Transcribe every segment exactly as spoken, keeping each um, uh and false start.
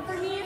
for me,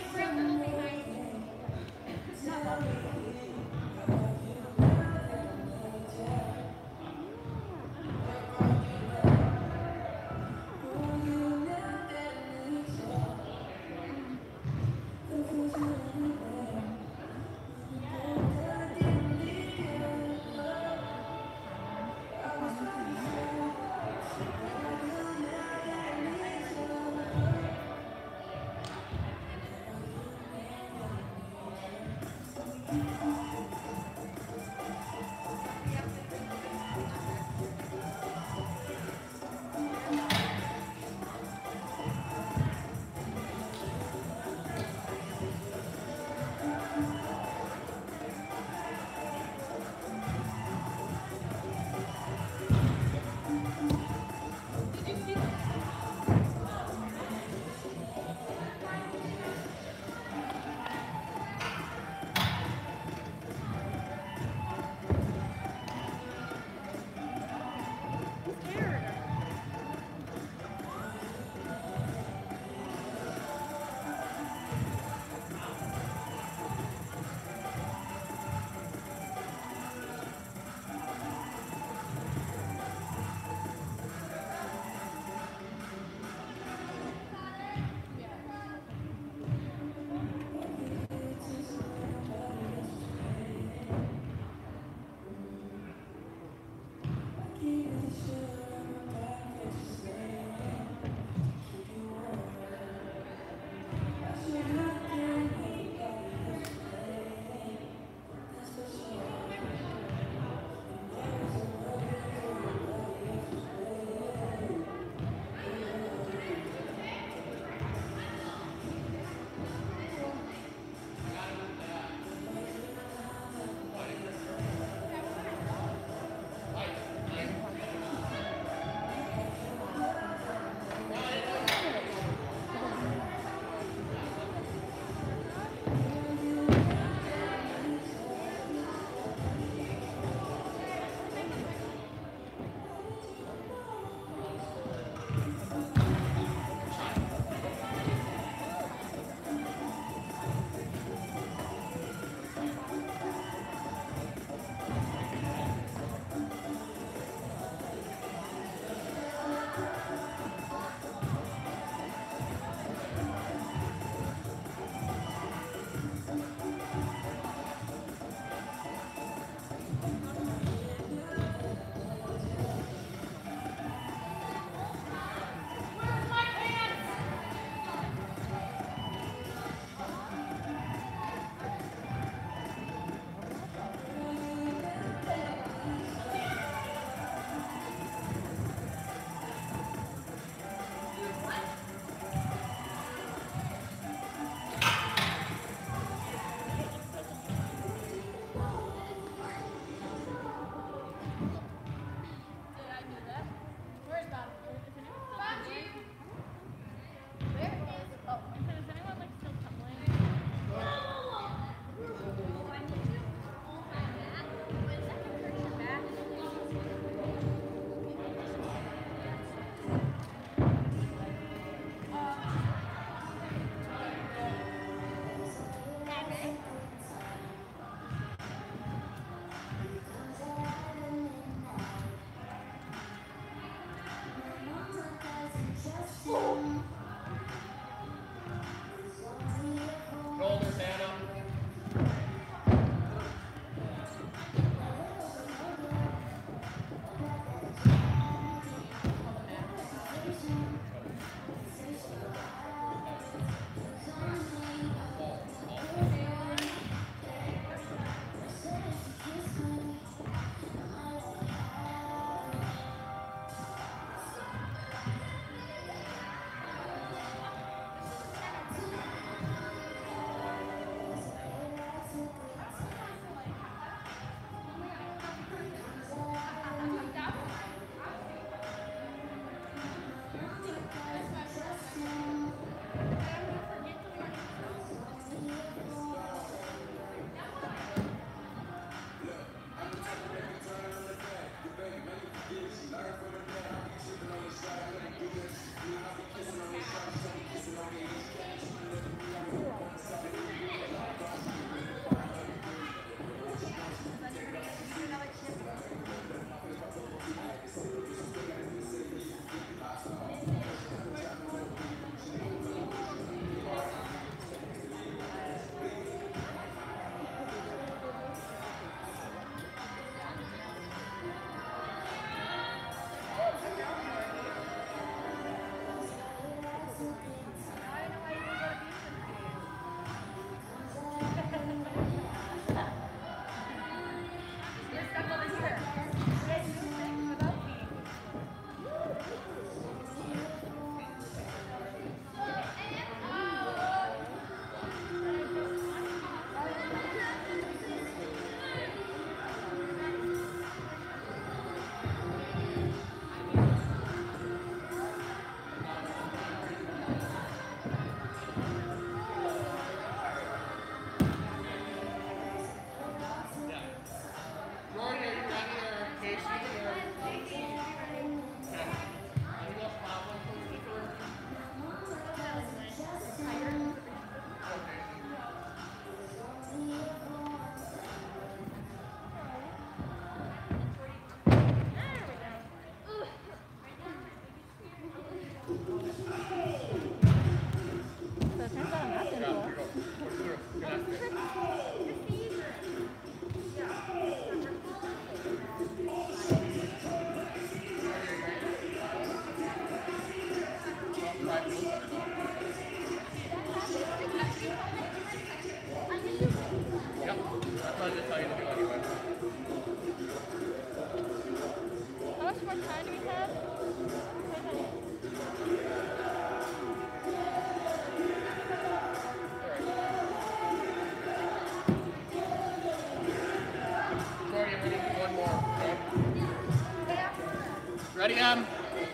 Ready, Em?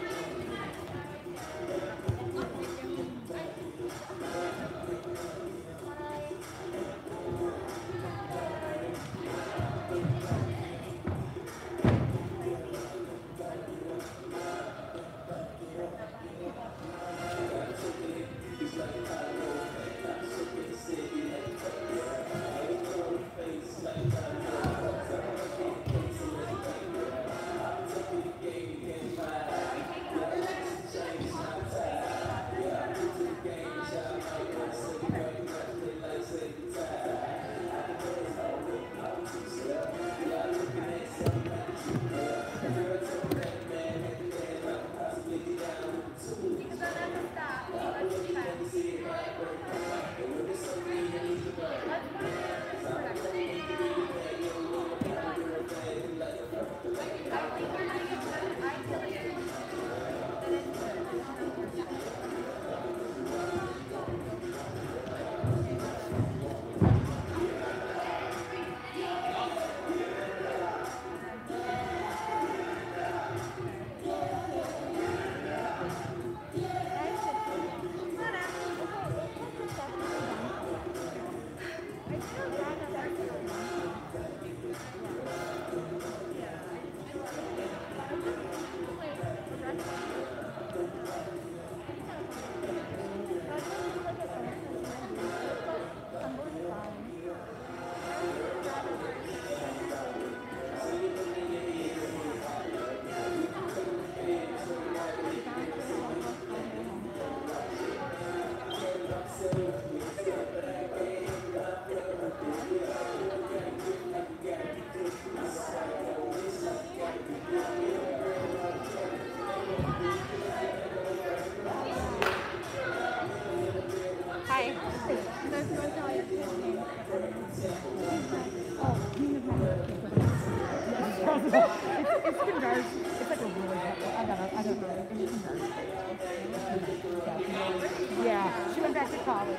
Yeah, she went back to college.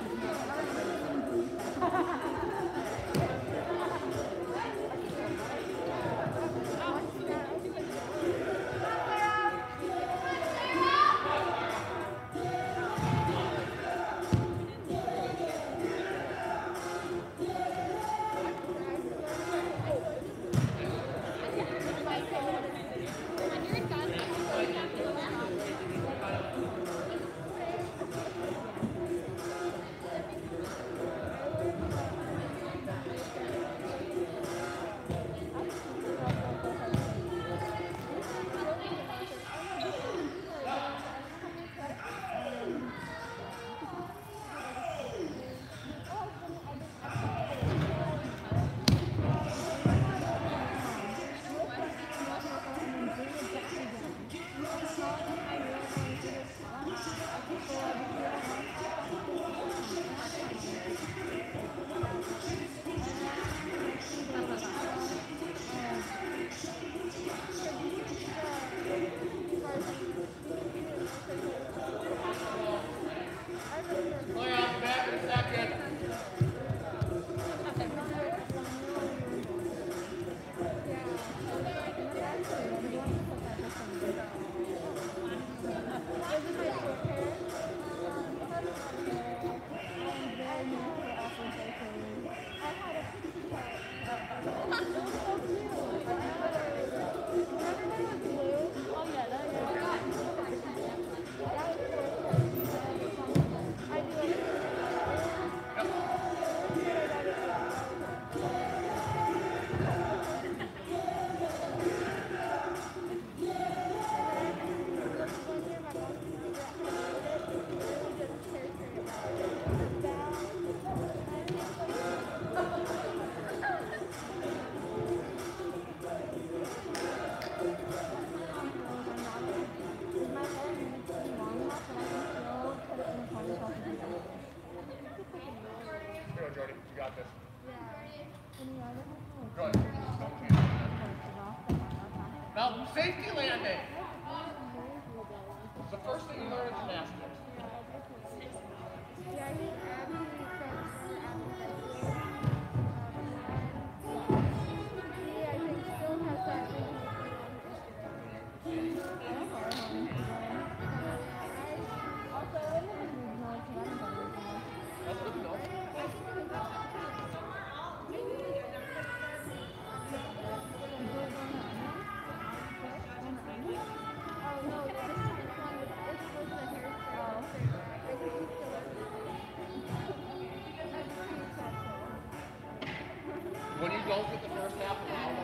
Now, safety landing. It's the first thing you learn in gymnastics. When you don't get the first half of the round,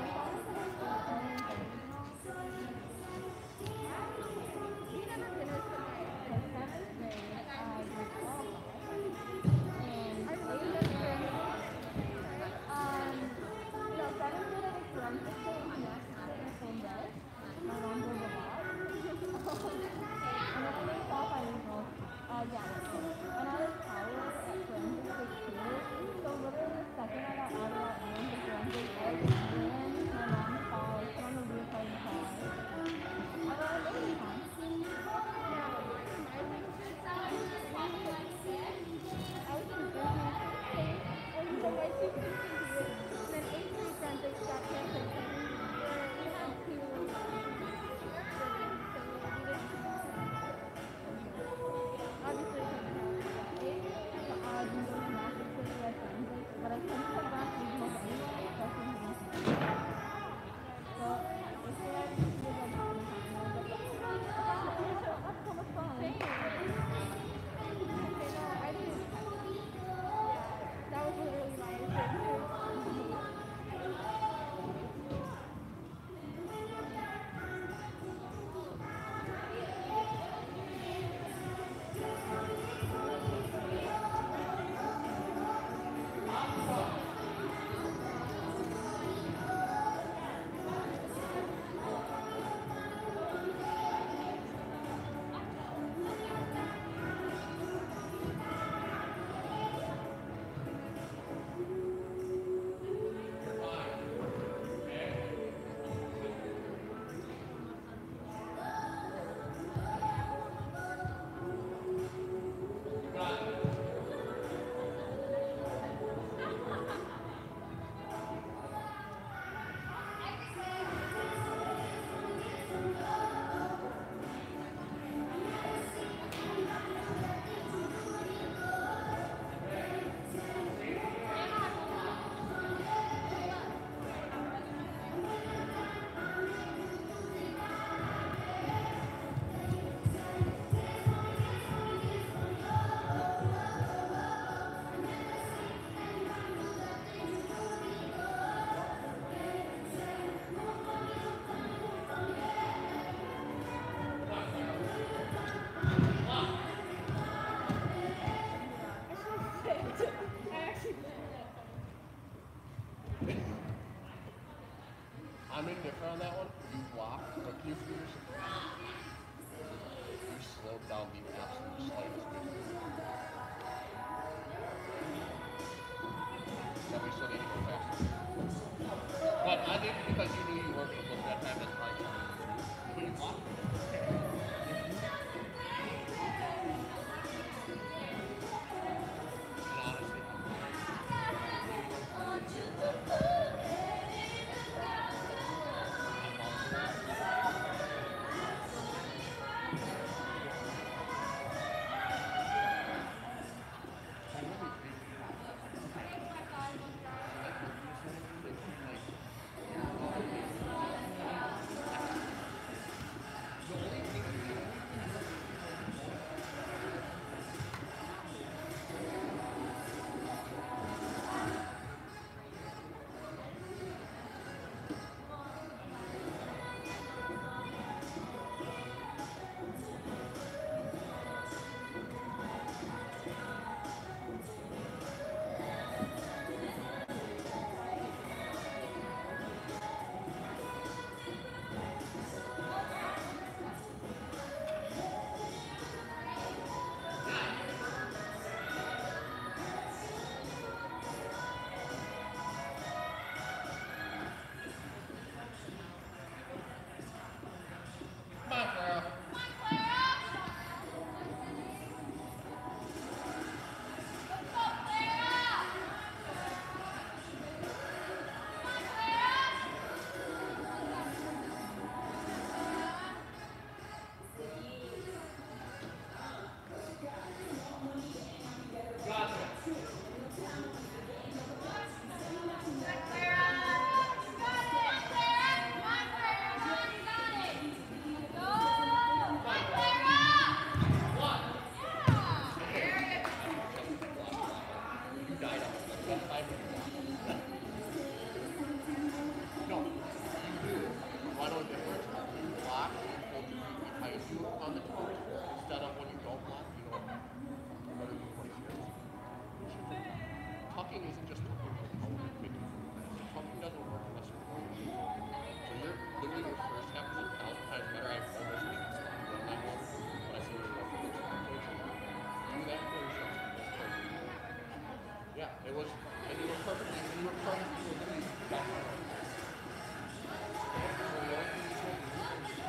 I'm indifferent on that one. You blocked, but you you slowed down the absolute slightest bit. That we still need to go faster. But I think because you knew you weren't going to look that time, that's probably something. But you blocked. Yeah, it was, and you were perfectly, you were perfectly okay back then. Okay, so the only thing you told me,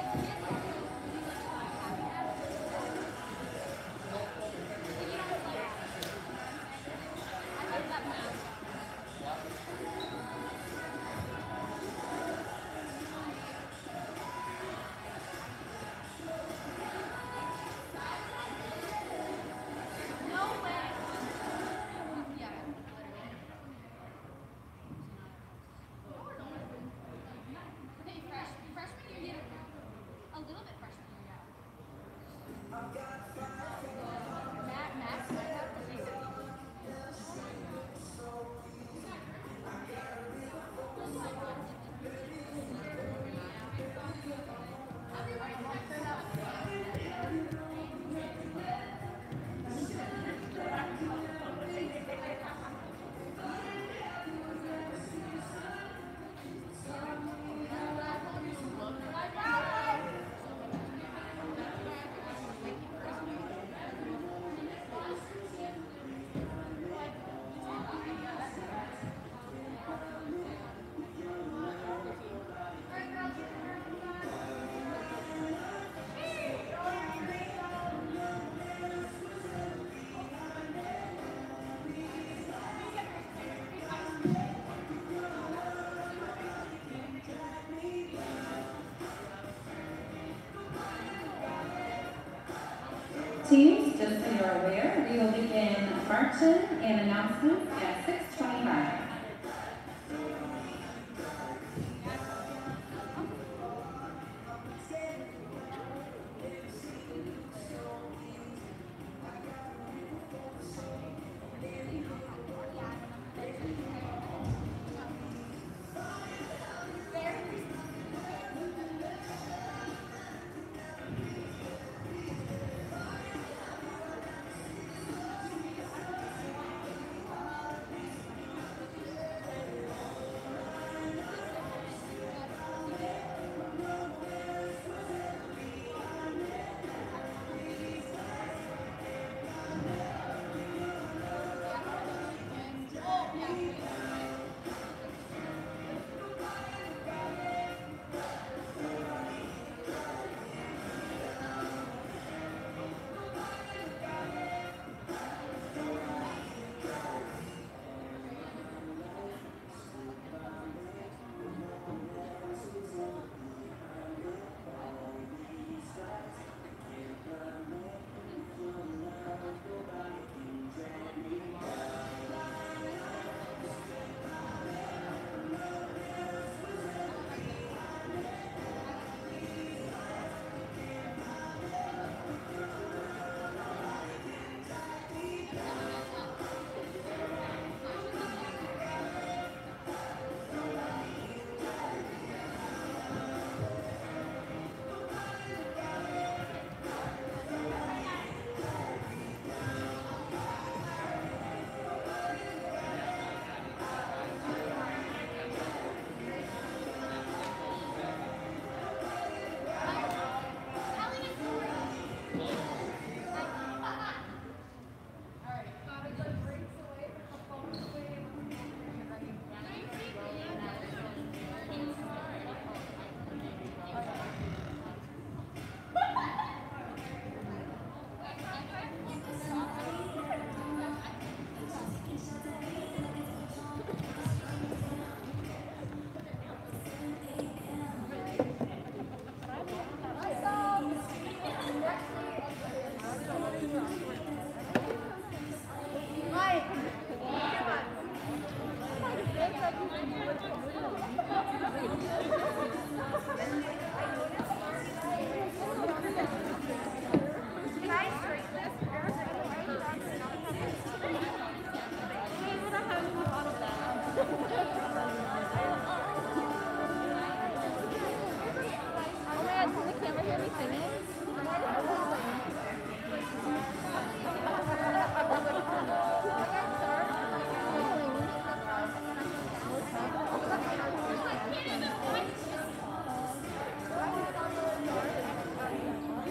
Teams, just so you're aware, we will begin marching and announcements at six twenty-five.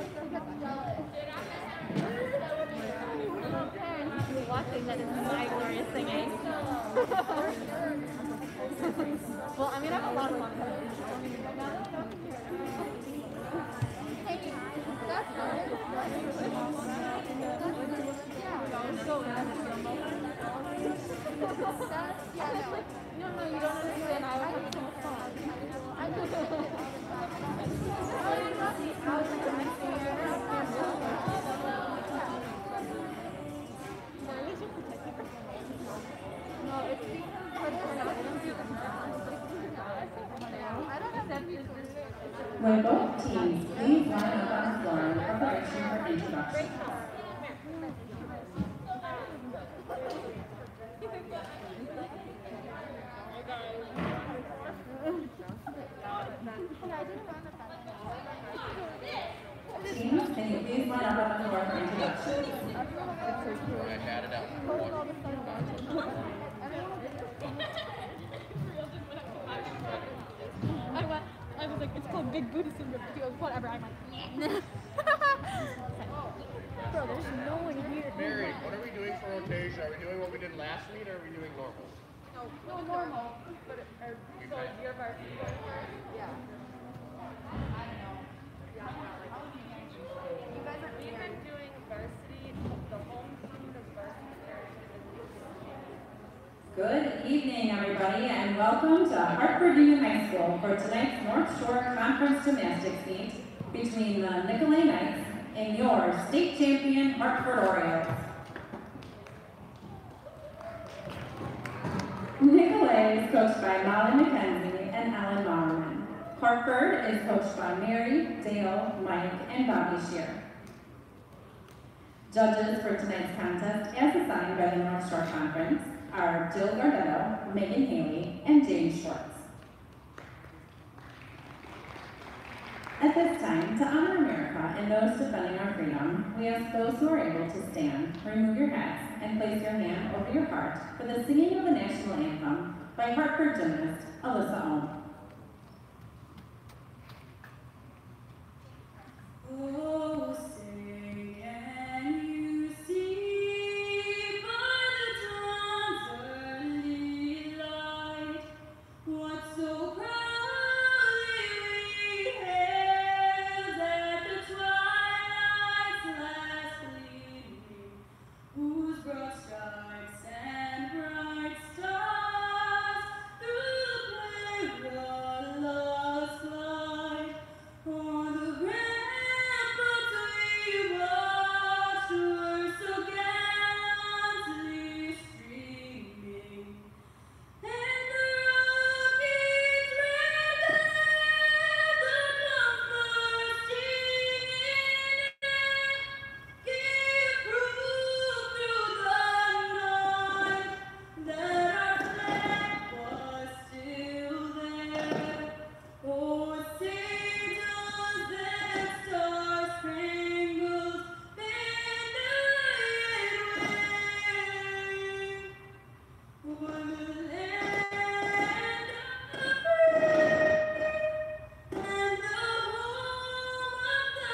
Watching that is my hilarious singing. Well, I'm gonna have a lot of fun. No, no, you don't understand. I was having so much fun. No, it's because we're not going to do them now. I don't have that music. Will both teams please line up on the floor in preparation for introduction. Teams, can you please line up on the floor for introduction? I had it out. I went, I was like, it's called Big Booty Syndrome. She goes, whatever. I'm like, bro, there's no one here. Mary, what are we doing for rotation? Are we doing what we did last meet, or are we doing normal? No, no normal. But it, or, so you're varsity. Yeah. I don't know. Yeah. You guys are we've been doing varsity, the homecoming of varsity. Good evening, everybody, and welcome to Hartford Union High School for tonight's North Shore Conference Gymnastics meet between the Nicolet Knights and your state champion Hartford Orioles. Nicolet is coached by Molly McKenzie and Alan Bowerman. Hartford is coached by Mary, Dale, Mike, and Bobby Shear. Judges for tonight's contest, as assigned by the North Shore Conference, are Jill Gardetto, Megan Haley, and James Schwartz. At this time, to honor America and those defending our freedom, we ask those who are able to stand, remove your hats, and place your hand over your heart for the singing of the national anthem by Hartford gymnast Alyssa Ohm. Oh, say, can you see by the dawn's early light what so proudly we hailed at the twilight's last gleaming, whose broad stripes and bright stars through the perilous flight o'er the ramparts we watched were so gallantly streaming, and the rocket's red anthem bursting in air gave proof through the night that our flag was still there. Oh, say does that star-spangled banner yet wave o'er the land of the free and the home of the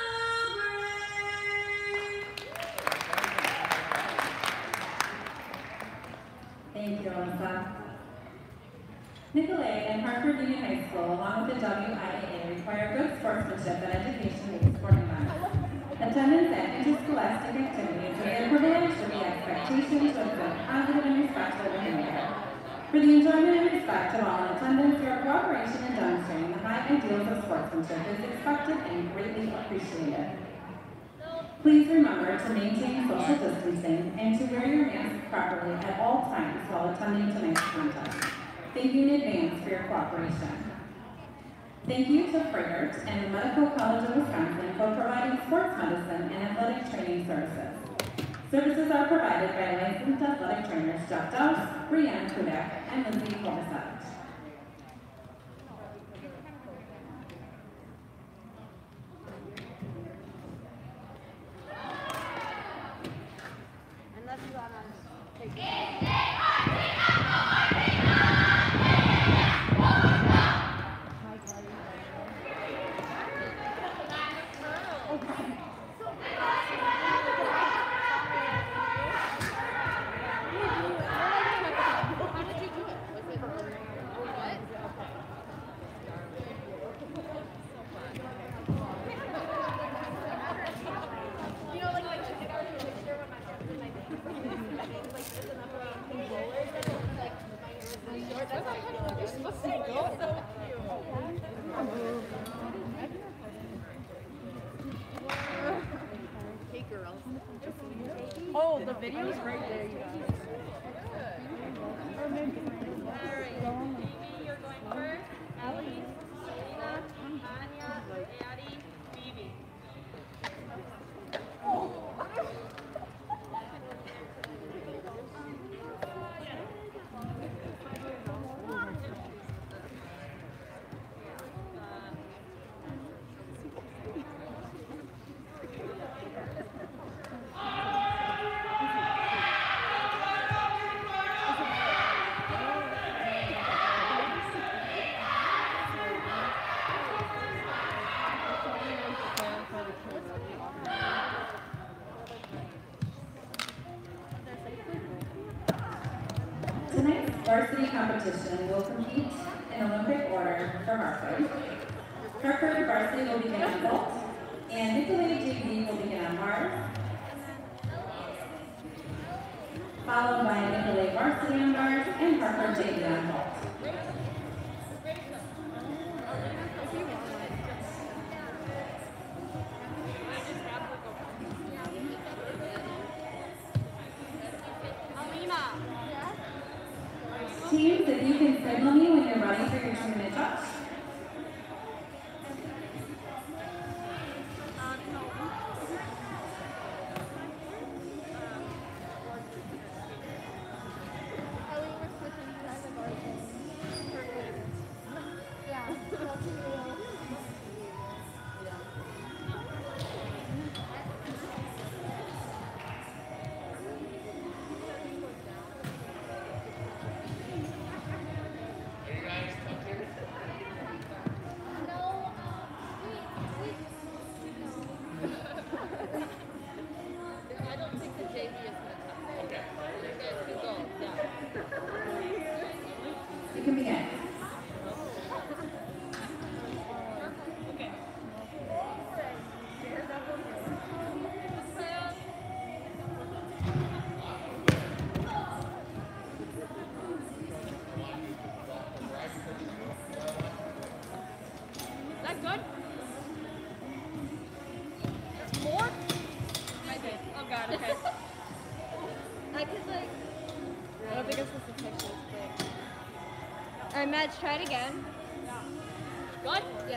brave? Thank you, Alyssa. Nicolet and Hartford Union High School, along with the W I A A, require good sportsmanship and education-based sporting events. Attendance at interscholastic activities is a privilege with the expectation to exhibit positive and respectful behavior. For the enjoyment and respect of all in attendance, your cooperation in demonstrating the high ideals of sportsmanship is expected and greatly appreciated. Please remember to maintain social distancing and to wear your mask properly at all times while attending tonight's contest. Thank you in advance for your cooperation. Thank you to Freighert and the Medical College of Wisconsin for providing sports medicine and athletic training services. Services are provided by licensed athletic trainers Jeff Douse, Brianne Kudak, and Lindsay Kovacevic. Unless you want to take it. the video's right there, you guys. Alright, Phoebe, you're going first. Ellie, Selena, Anya, Addie, Phoebe. Tonight's varsity competition will compete in Olympic order for Hartford. Hartford varsity will begin on vault, and Nicolet J V will begin on bars, followed by Nicolet varsity on bars and Hartford J V on vault. Teams, if you can signal me when you're ready for your two-minute touch. You can begin. Is that good? More? I did. Oh god, okay. I could like... I don't think I'm supposed to take this big. Alright, Madge, try it again. Good? Yeah.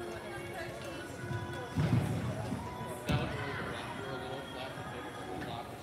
That was really good. You're a little flat to take a little block.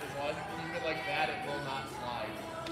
As long as you keep it like that, it will not slide.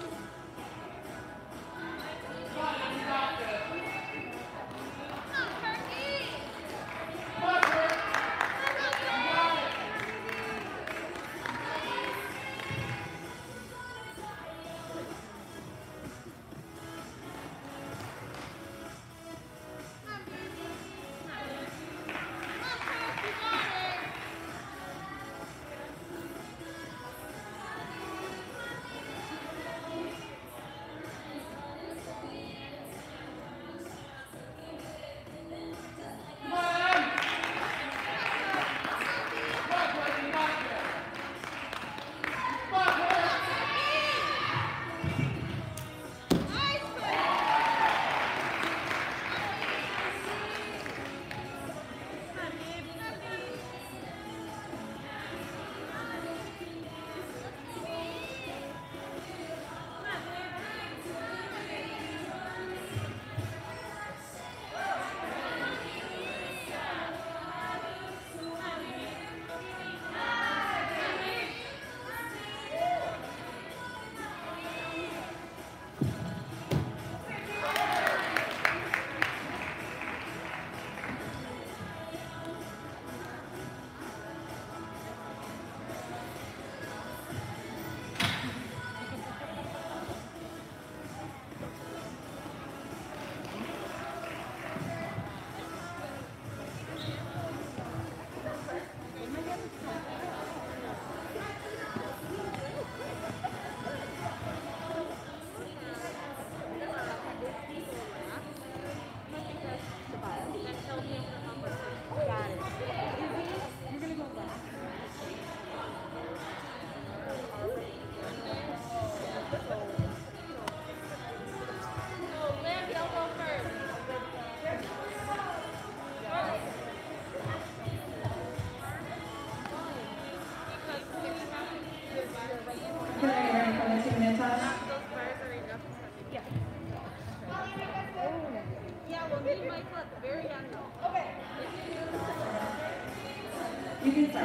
You can start.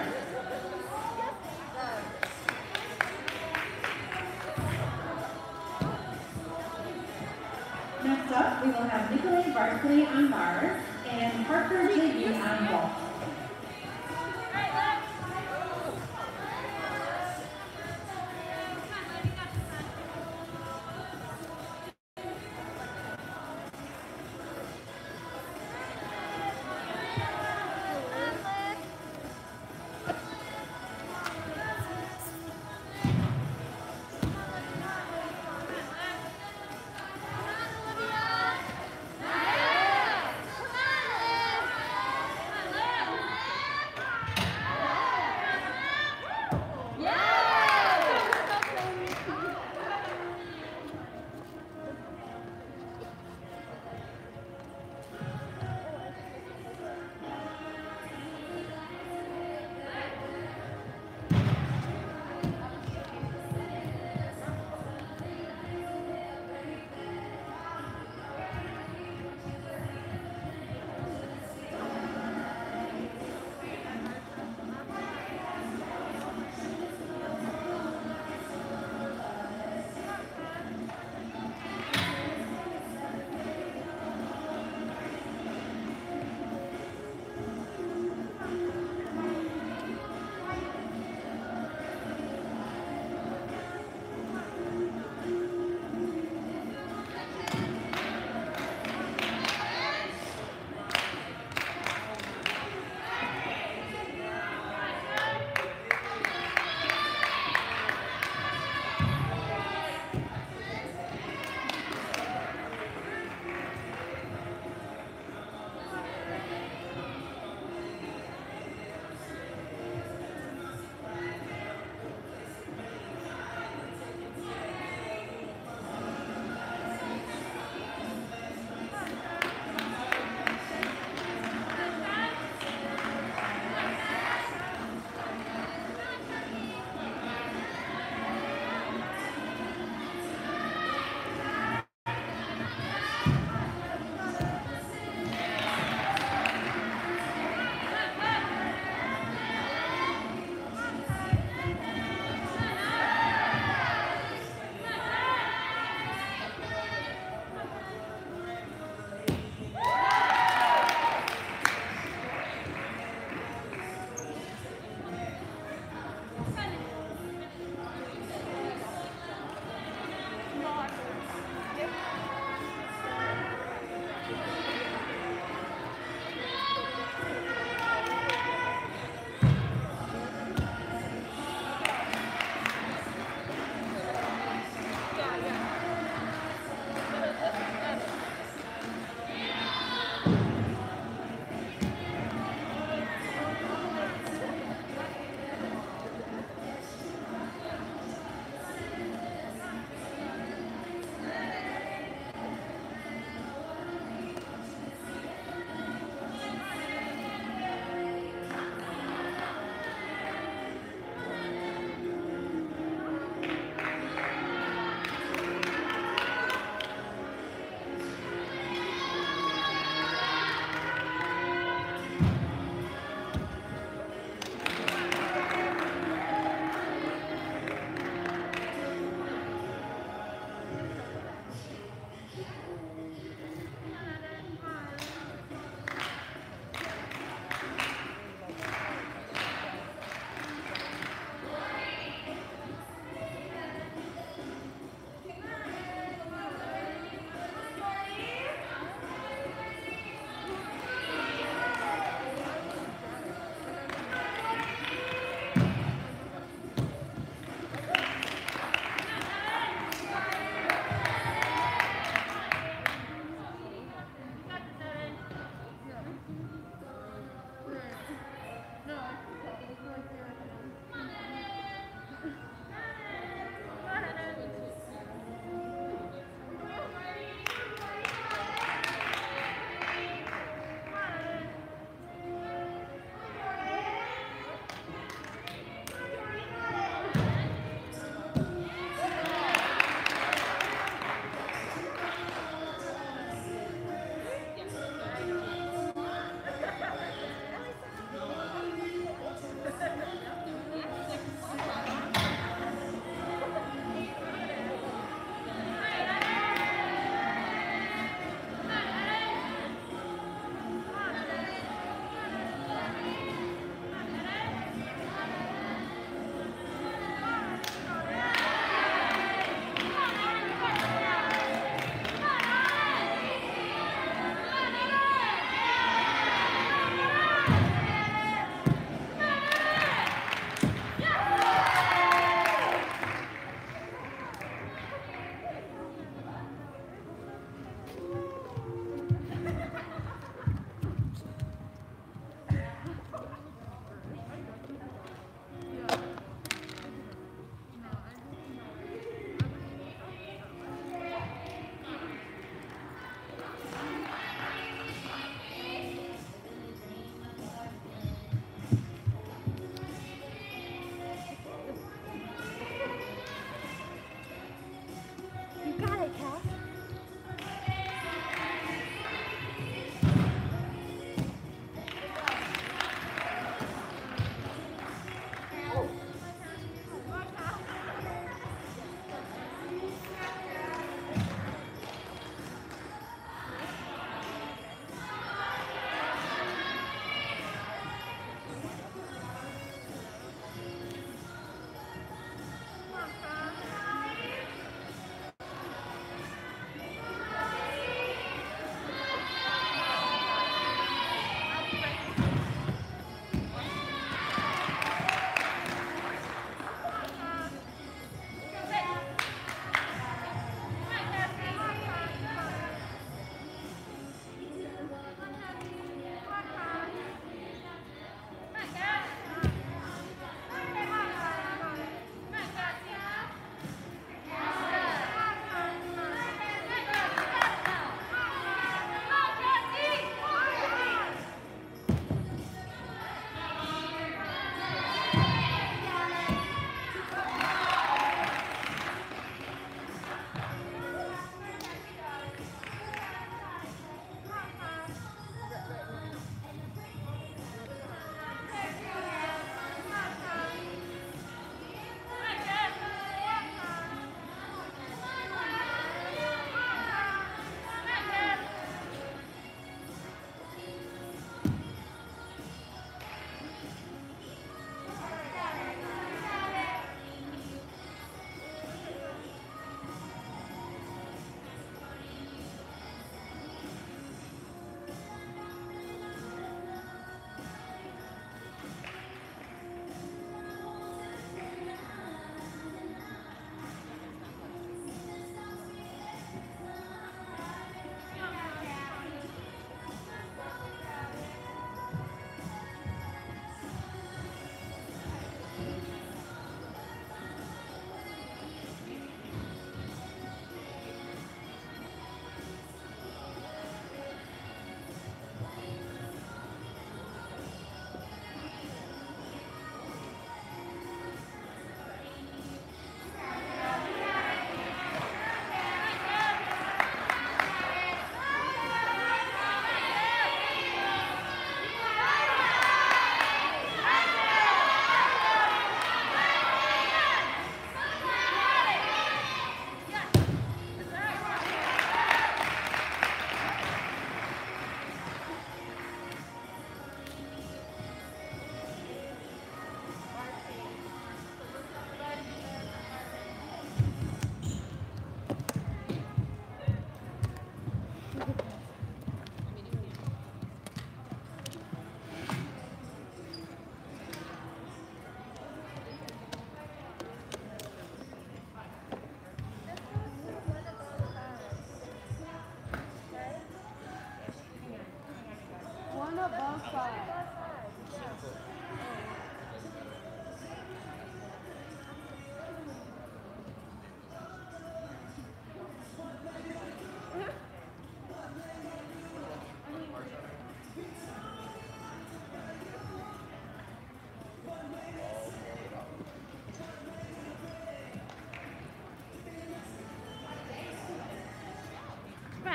Next up, we will have Nicolet varsity on bars and Hartford J V on vault.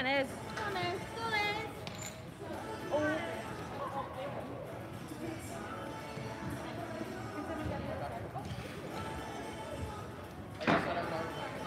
on, Liz. Come on, Liz. Go, Liz. Oh. I guess I don't know.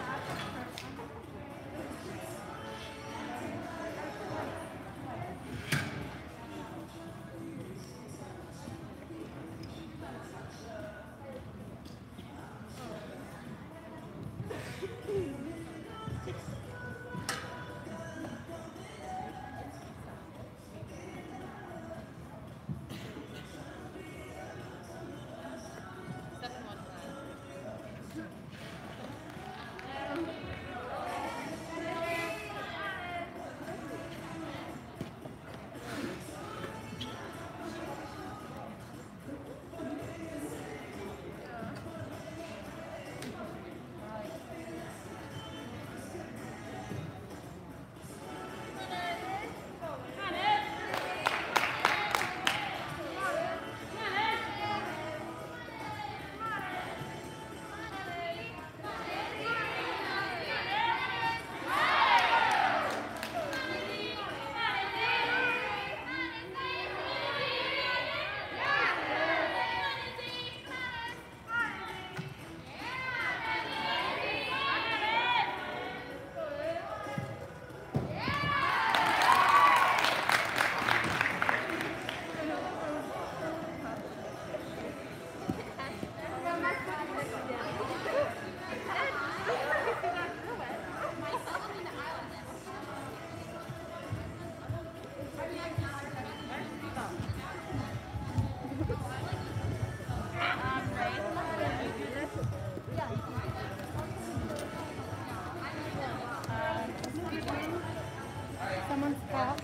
Someone's fault.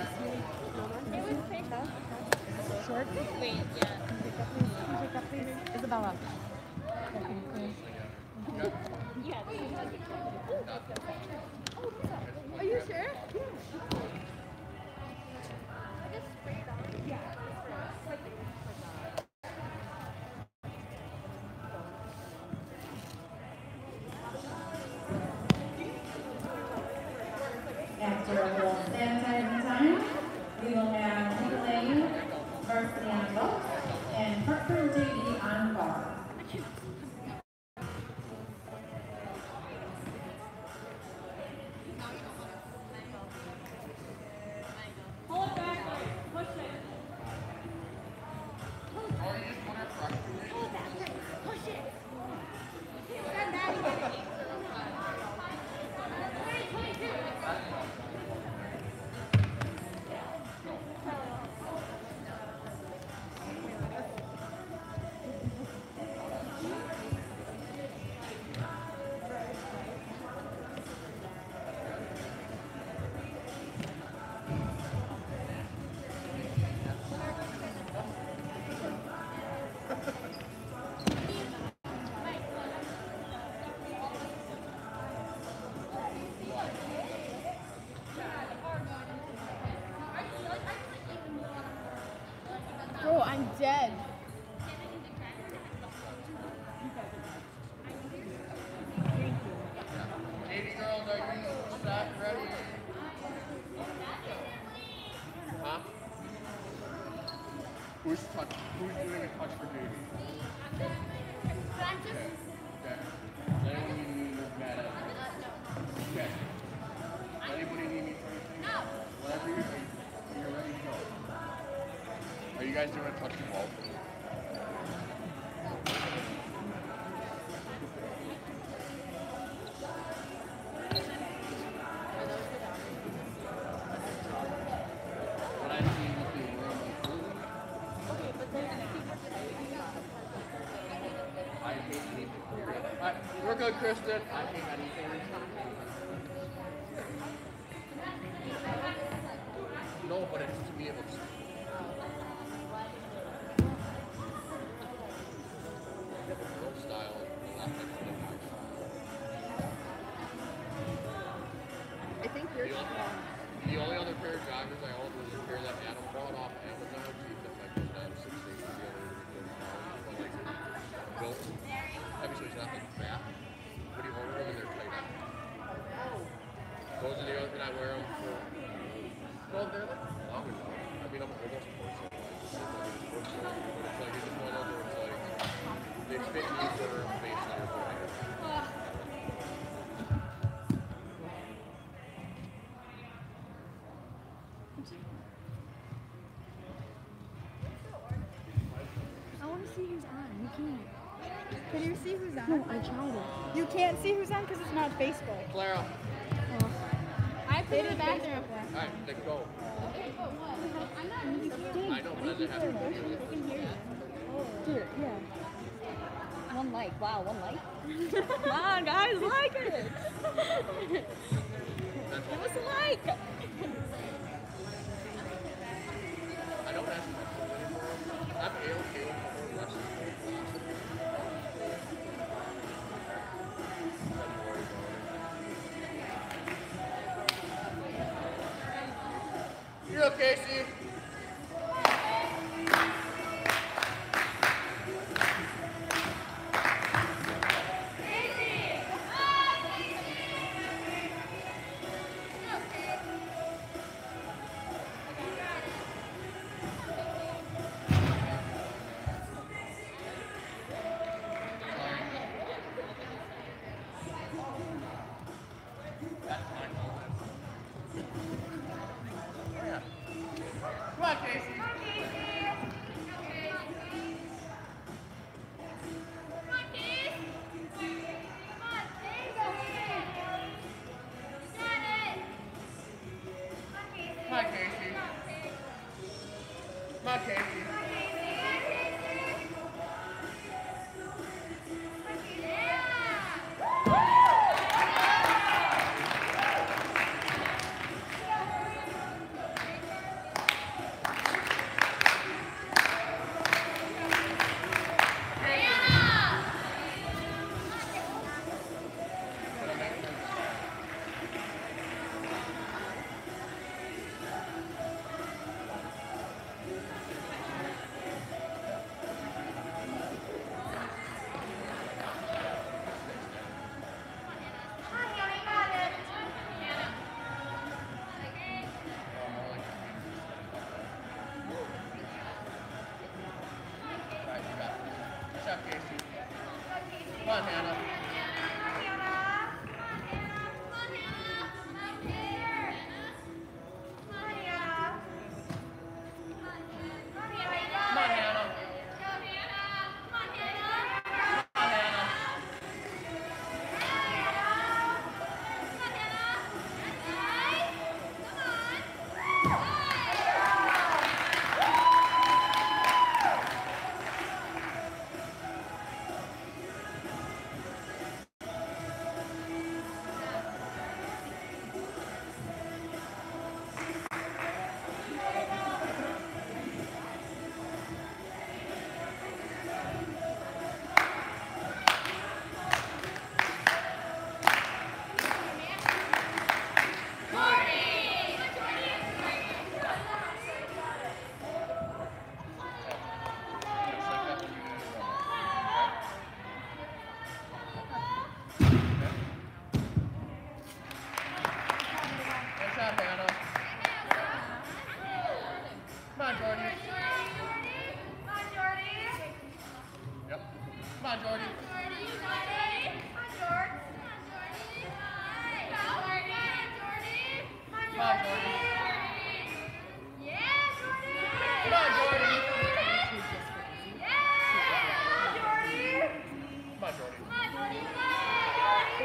Short? Wait, yeah. Pick up, please. Pick up, please. Isabella. Yeah. Are you sure? I just sprayed on. Yeah. After a little sanitizing time, we will have Nicolet varsity on boat and Hartford J V on bar. Pull it back, push it. Or you just want to crush it. Pull it back, push it. Send that again. twenty-two. Bro, I'm dead. eighty girls, are you set, ready? Huh? Who's touch? Who's doing a touch for Davey? Francis? Okay. Does anyone need me to move Matt up? Okay. Does anybody need me for anything? No. Whatever you're ready, you're ready to go. Are you guys doing a touch the ball? What I've seen with the room I hate anything. Alright, we're good, Kristen. I hate anything. No, but it's to be able to. Style. I think you're The only, the only other pair of joggers I own was a pair that Adam bought off Amazon. He fit my goes down six days the other like built. Obviously, it's not like fat, but he ordered them and they're tight. Those are the only thing I wear them. Well, they're like long enough. I mean, I'm almost forced to like, it's like it's forced to like, but it's like, it's just one of those where it's like, they fit you for base layer for like, I want to see who's on. You can't. Can you see who's on? No, I tried it. You can't see who's on because it's not Facebook. Clara. Oh. I put it in the bathroom. Alright, then go. I'm not you can't. I know, but it has to be. I can hear you. Dude, yeah. One like. Wow, one like. Come on, guys, like it. Give us a like. I don't ask my phone anymore. I'm A okay with more lessons. You're okay, Casey. Come on, Casey. Come on, Casey. Come on, Casey. Come on, Hannah. Come on, Jordy.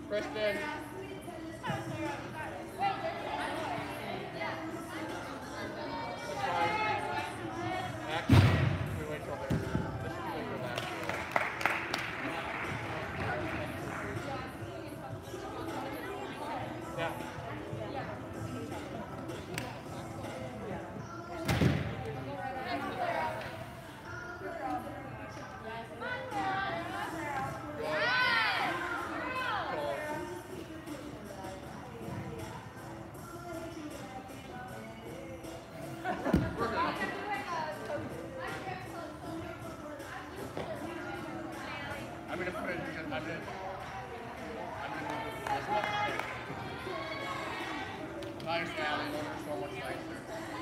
Kristen. Actually, we wait till they're, this should be like their last year. Yeah. I'm gonna put it in, I'm gonna, I'm gonna, nice, Allie, those are so much nicer.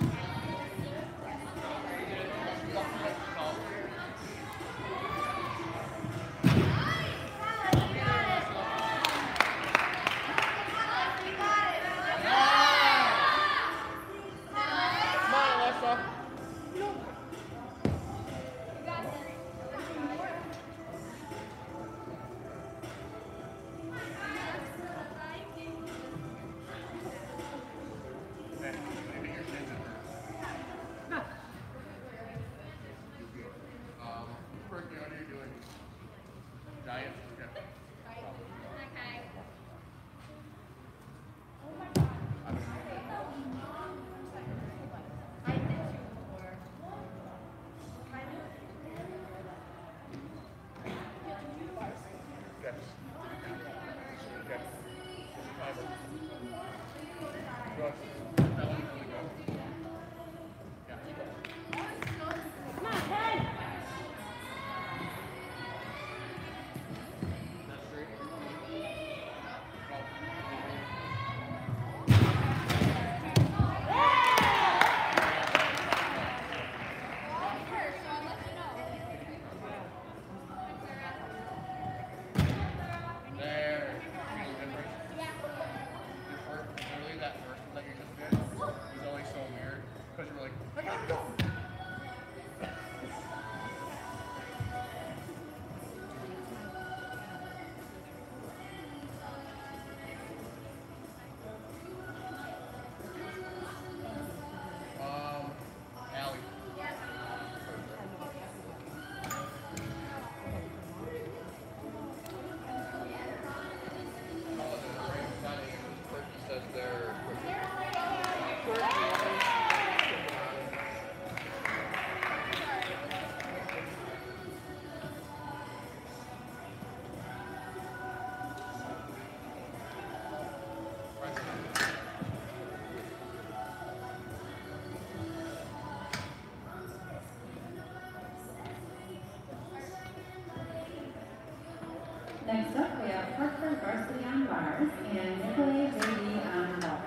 Next up, we have Hartford varsity on bars and Nicolet J V on vault.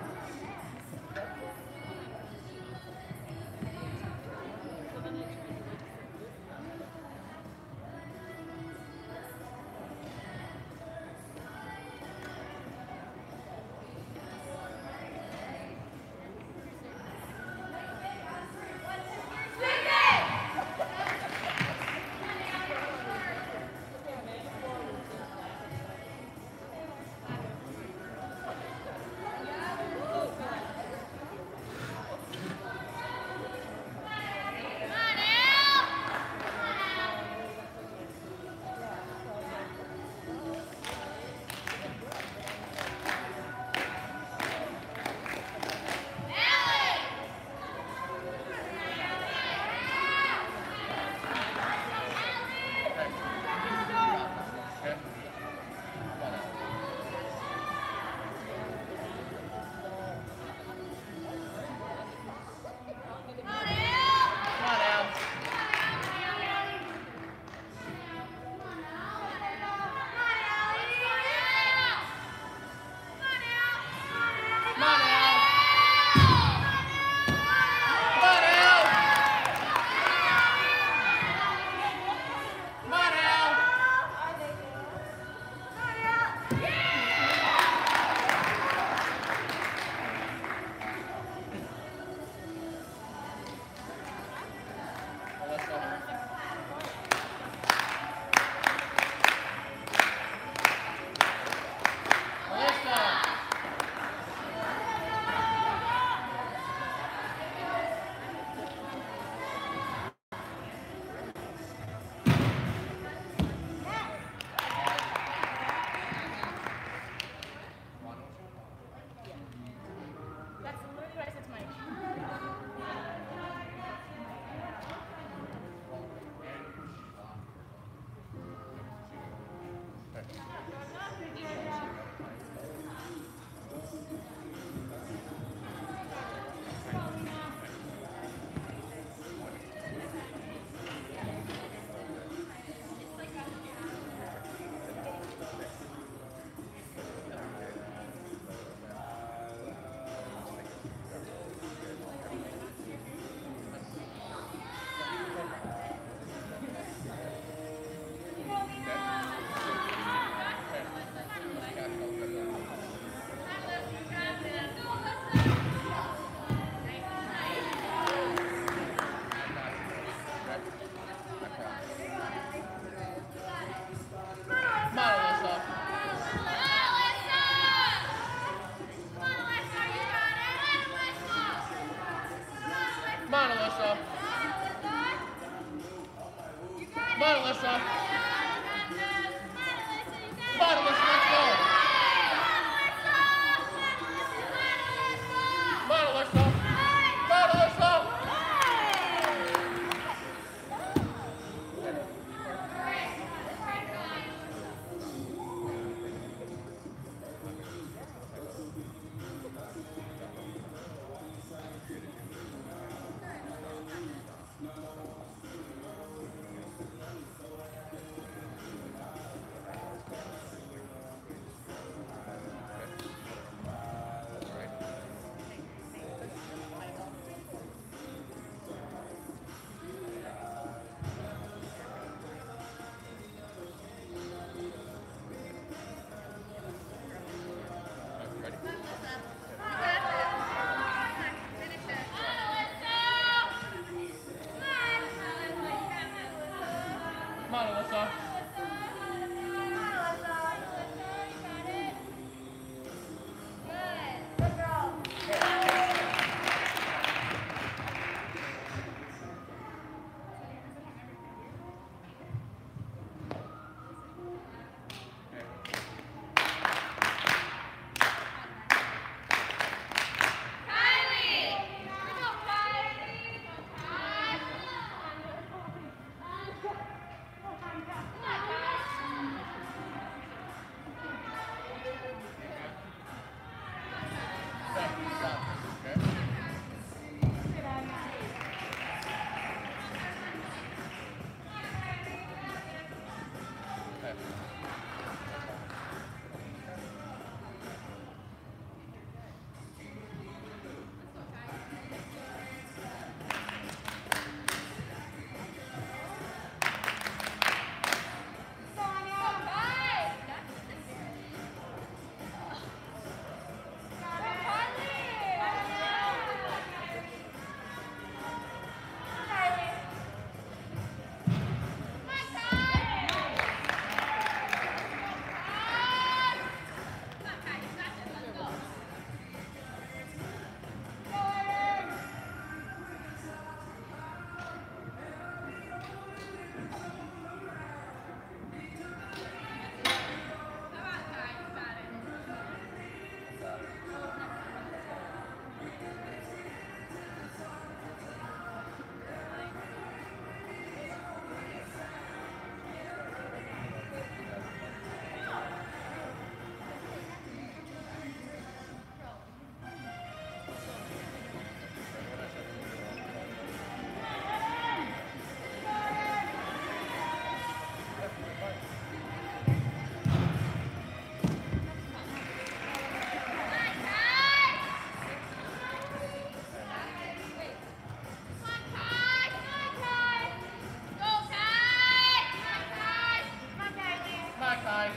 on, Kai.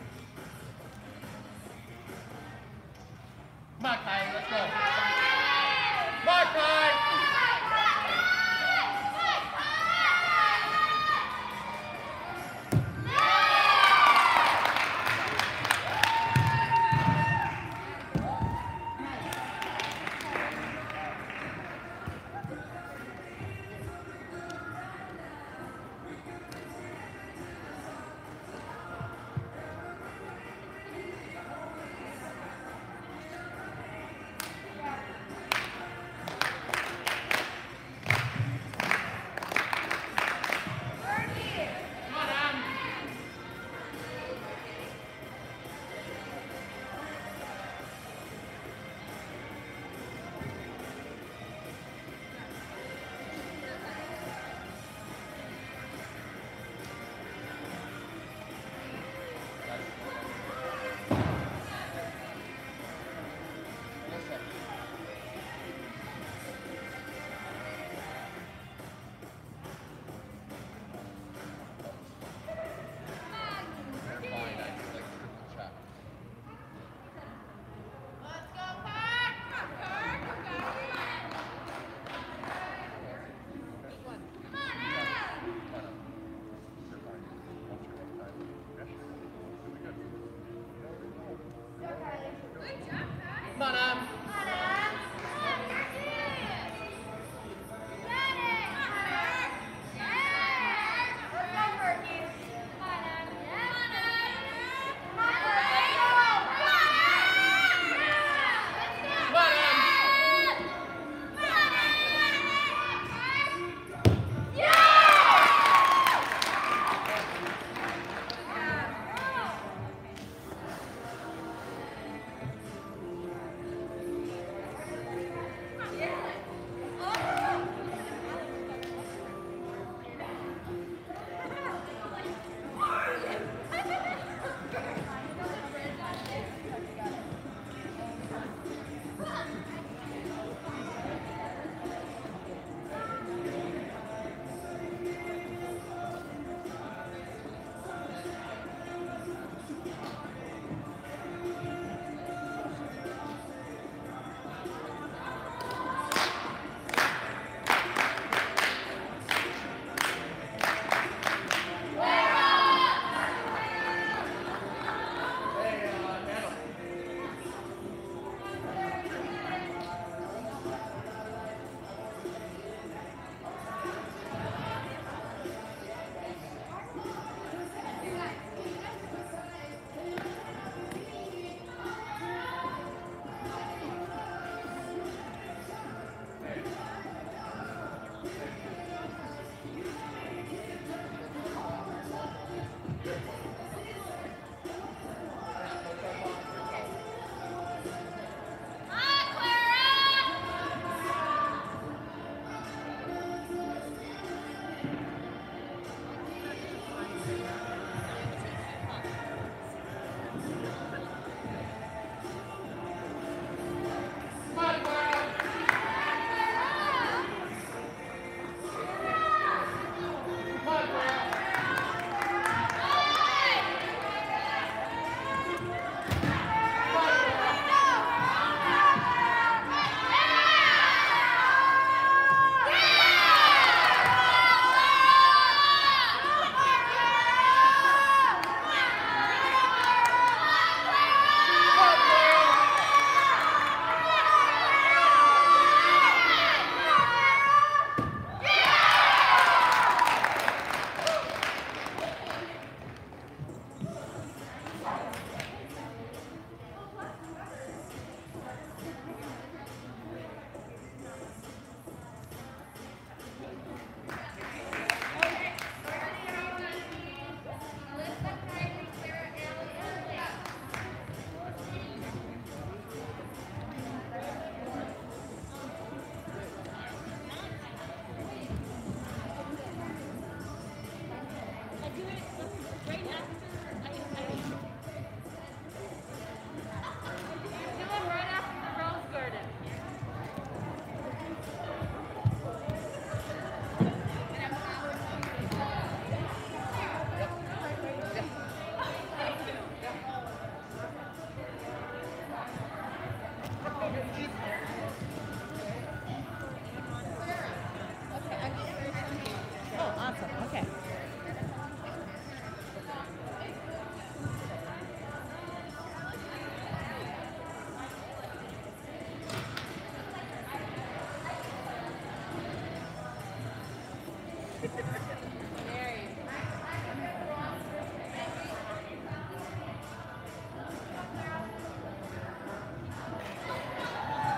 Come on, Kai, let's go. Come on, Kai. Come on, Em.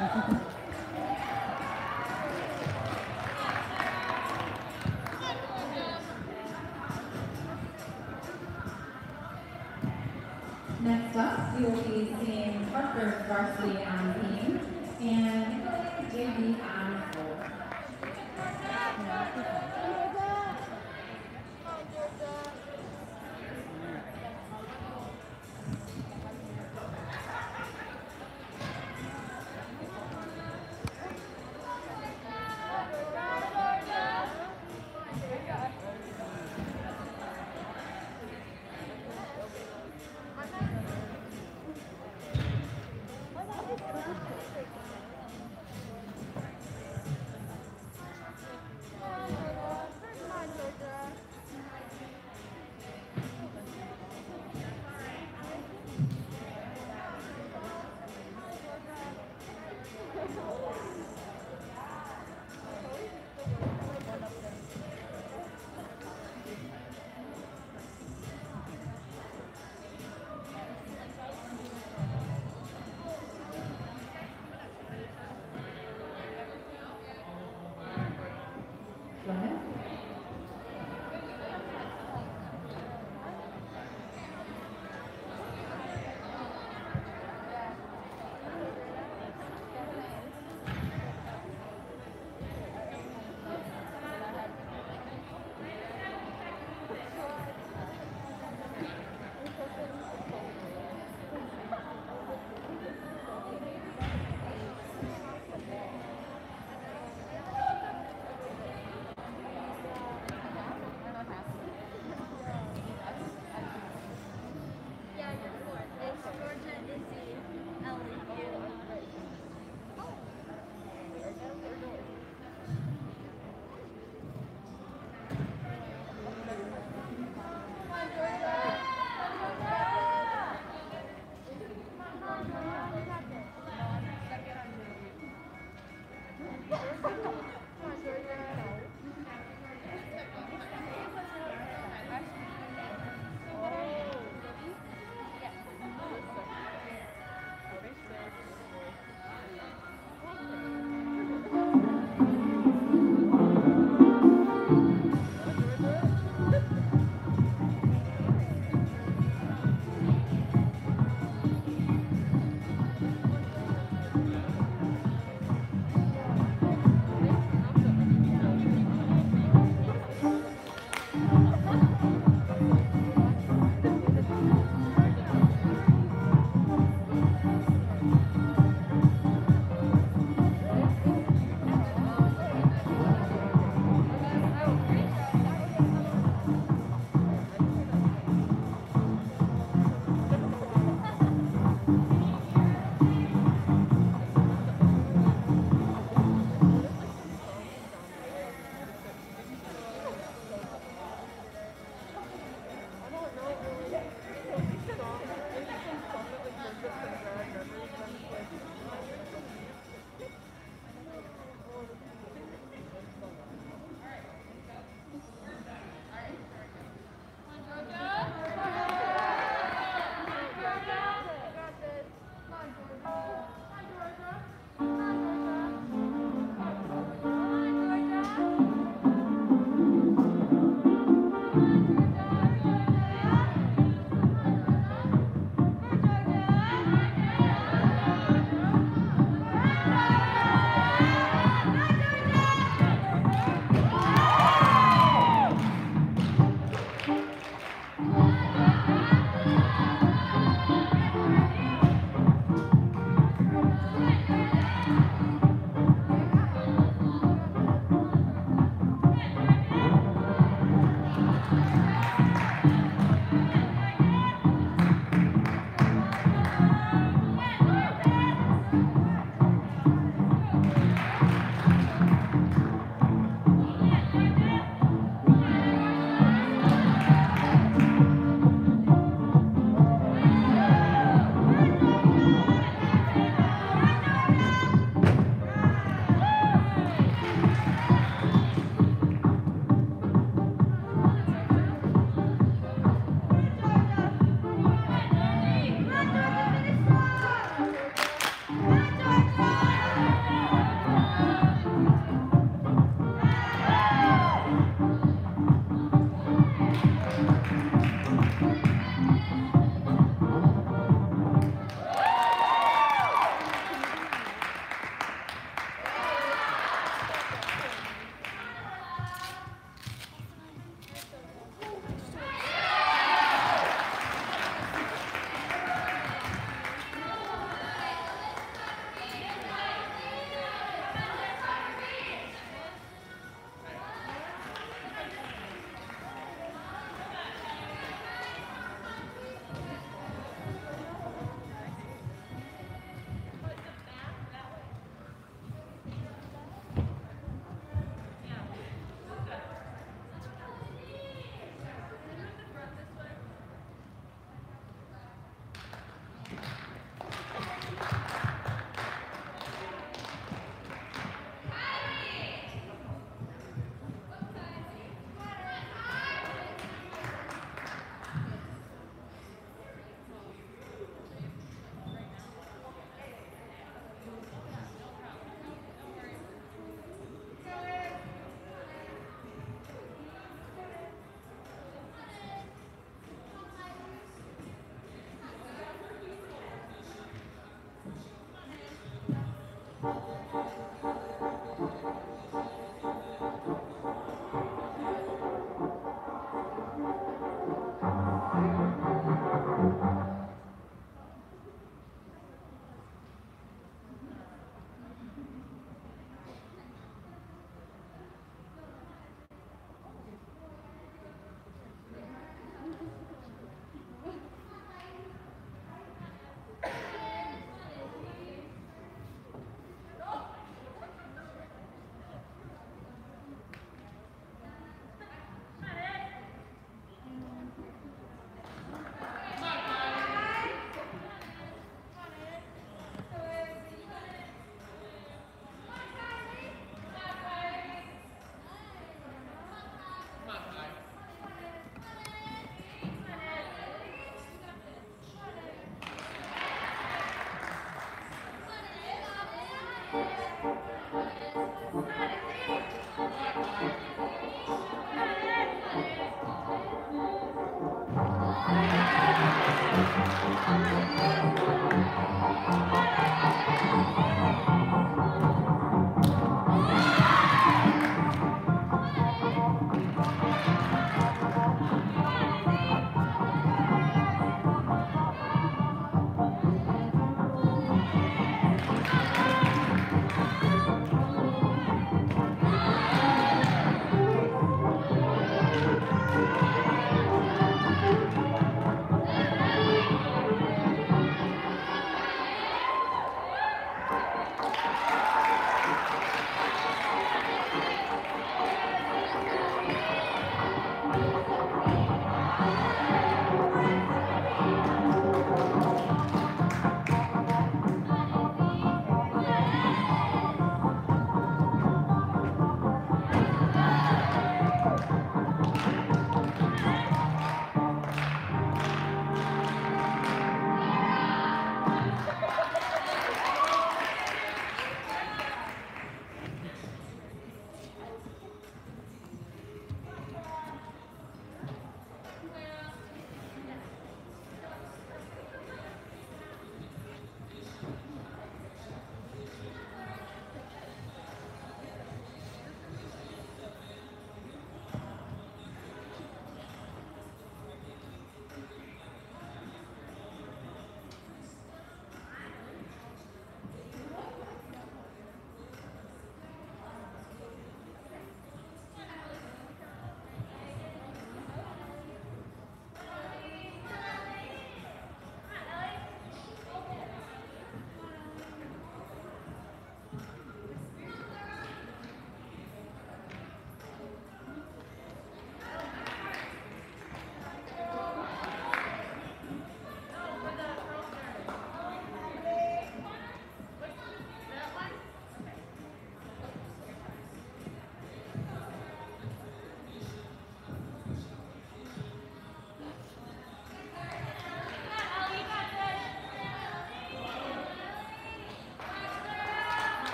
Next up, we will be seeing Hartford varsity on team and Nicolet J V on floor.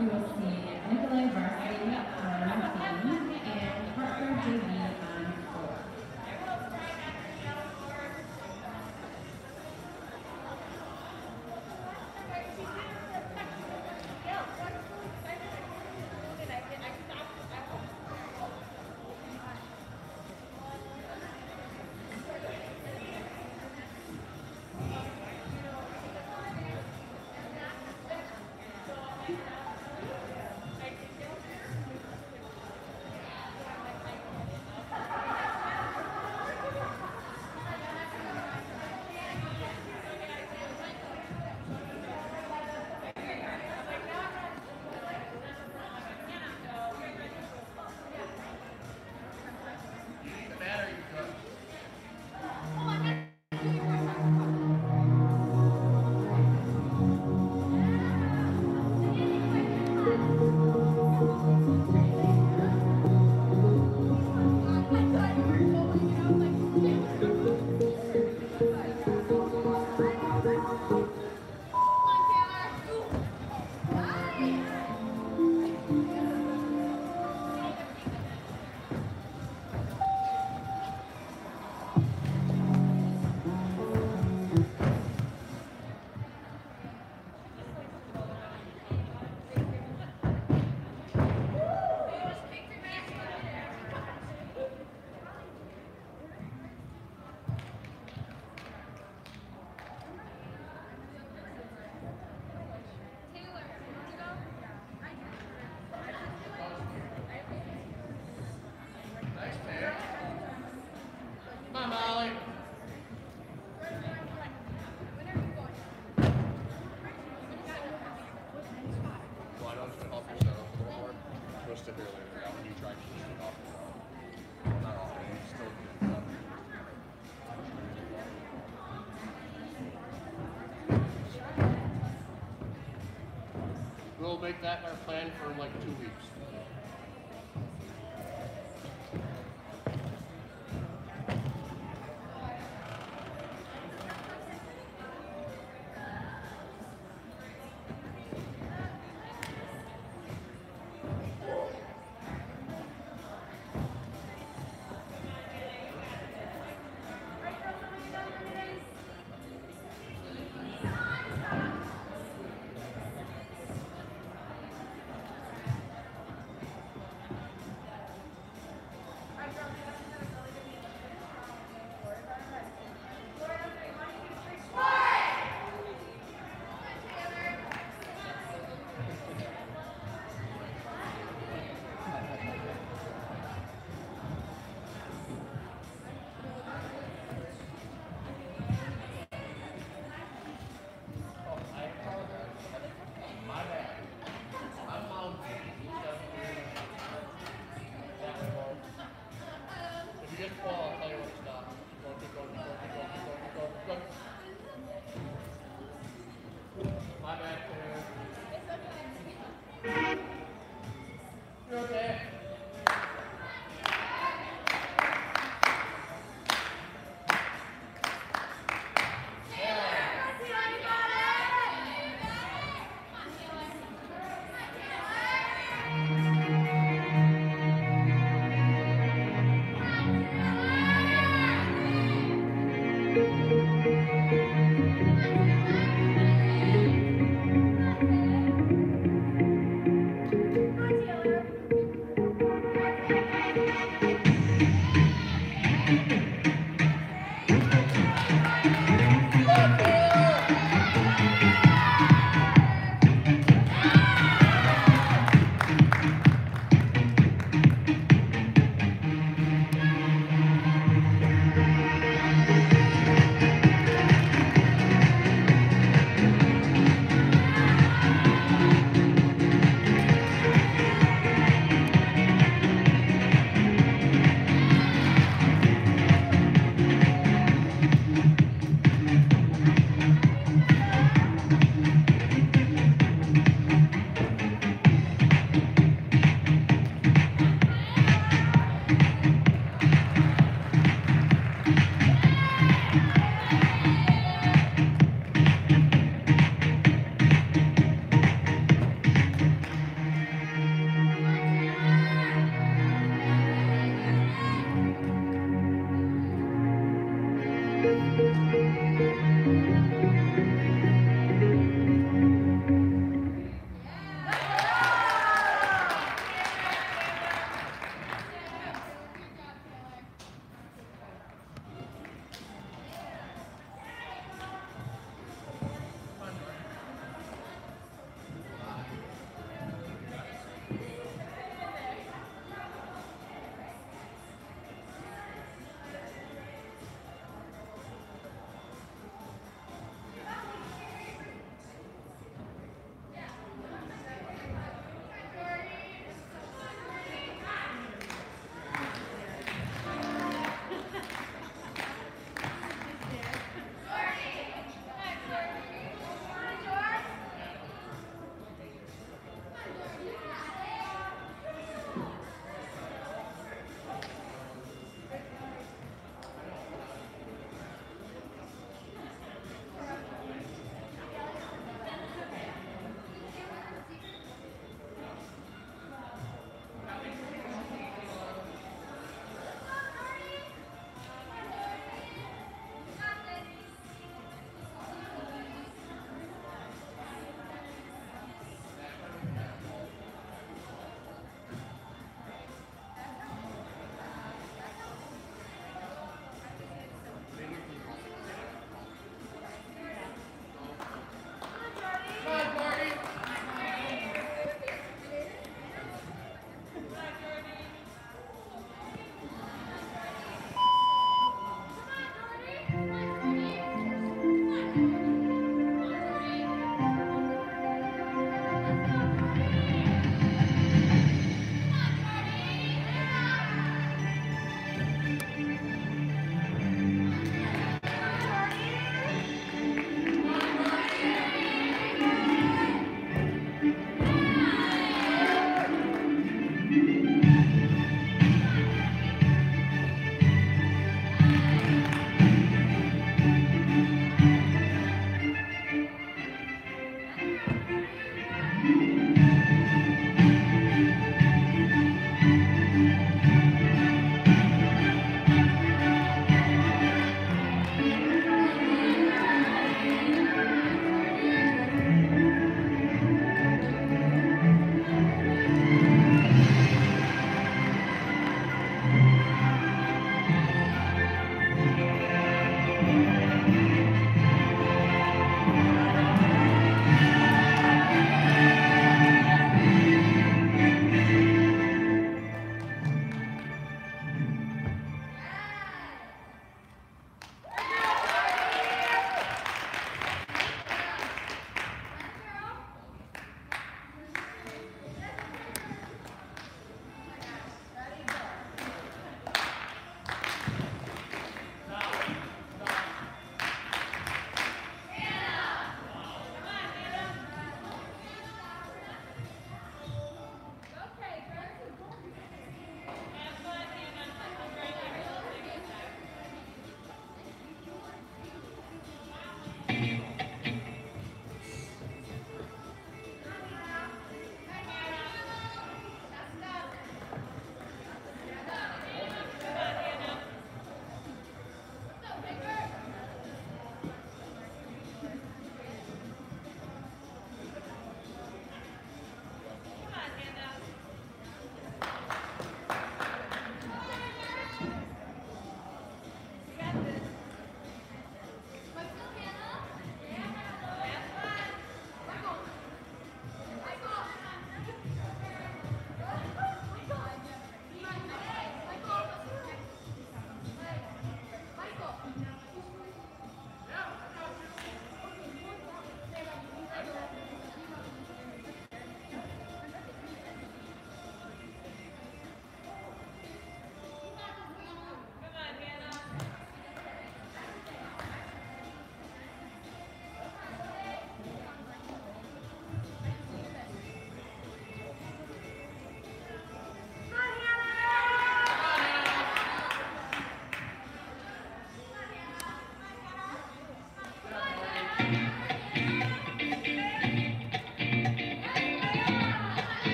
we will see Nicolet varsity on team and Hartford J V on four. Come on, Molly. Why don't you help yourself a little more? Twist it here later. Yeah, when you try to twist it off. Well, not off, you still do it. We'll make that our plan for like two weeks.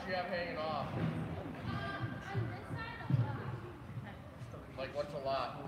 you have hanging off? Like, what's a lot?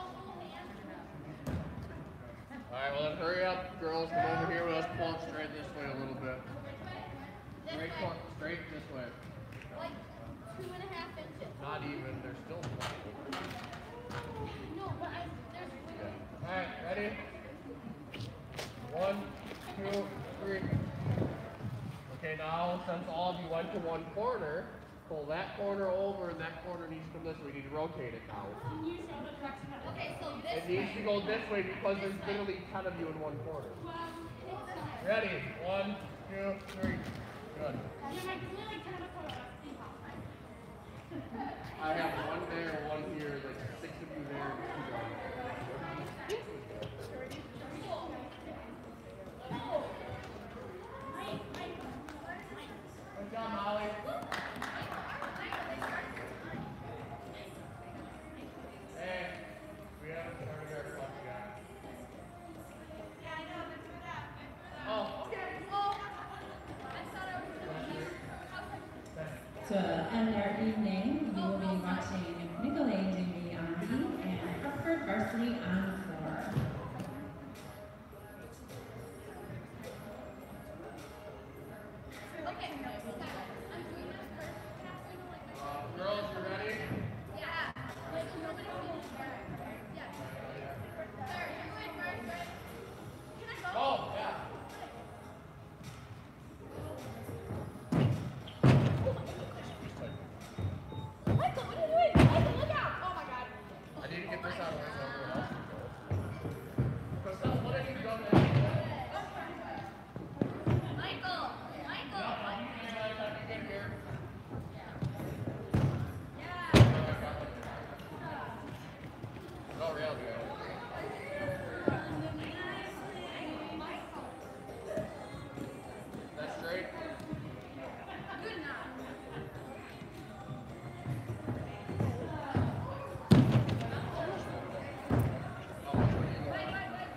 Alright, well then hurry up, girls. Come over here with us. Pull it straight this way a little bit. Straight, straight this way. Like two and a half inches. Not even. There's still one. No, but I, there's... Yeah. Alright, ready? One, two, three. Okay, now since all of you went to one corner, pull that corner over and that corner needs to come this way. We need to rotate it now. Okay, so this It needs to go this way because there's literally ten of you in one corner. Ready? One, two, three. Good. I have one there, one here, like six of you there, and two down there. Good job, Molly. Hey, we haven't started our club yet. Oh, okay. To end our evening, we will be watching Nicolet Gymnstics and Hartford varsity on the floor. Okay. Uh, girls, you ready? Yeah. Like, nobody will yeah. Sorry, you're going first, right? Can I go? Oh, yeah. Michael, what are you doing? Michael, look out! Oh my god. I need to get this out of the way so everyone else can go. Crystal, what have you done there? Michael! Michael! No, you guys have to get here. Yeah. No, really. That's straight. Good enough. Oh, which way you going?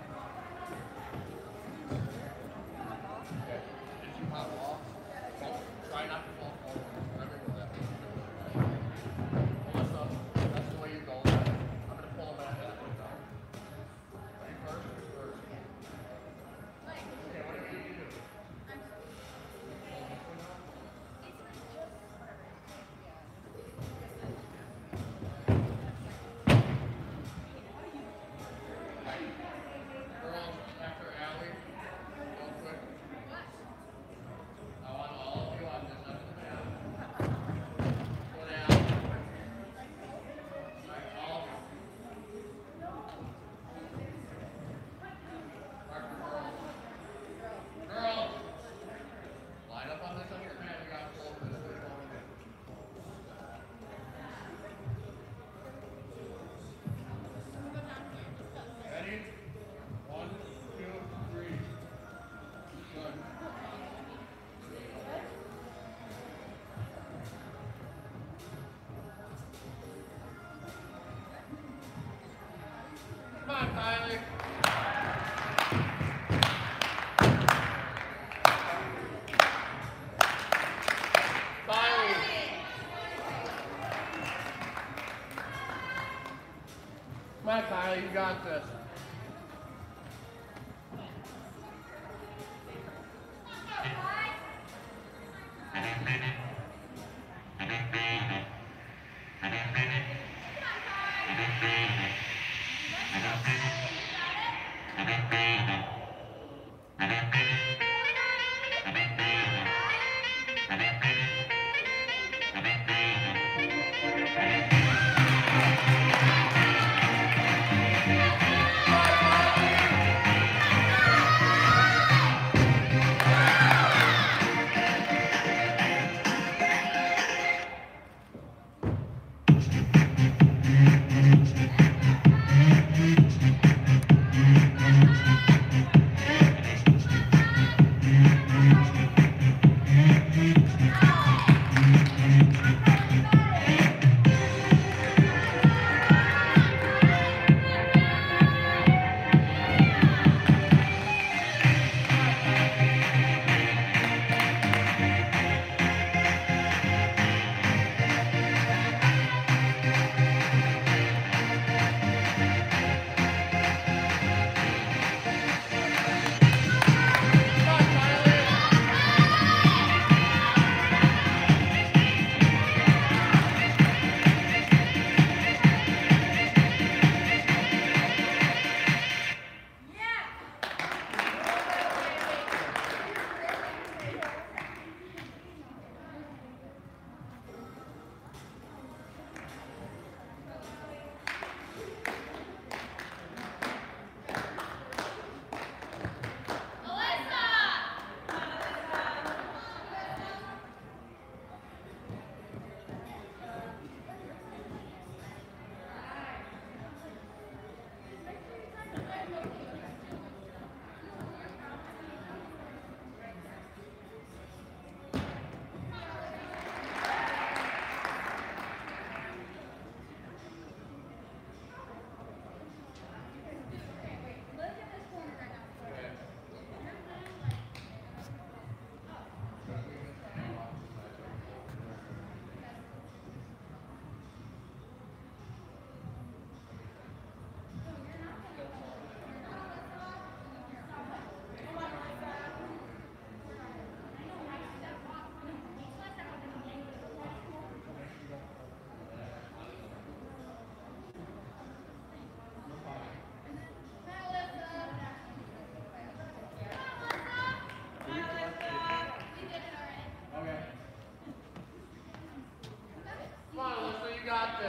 Okay. Did you hop off? Don't try not to fall forward. Remember that. Melissa, that's the way you go. I'm going to pull them back that way down. Ready first? First. Okay, what do you do? Pull this one out? Girls, after Allie, real quick. I want all of you on this end of the mat. Go down. Alright, all of you. Mark the girls. Girls! Line up on this end of the mat. You got to pull over this way. Ready? One, two, three. Good. Come on, Kylie. Kylie. Come on, Kylie, you got this.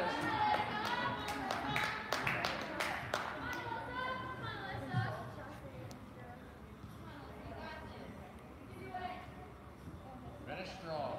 this. Finish strong.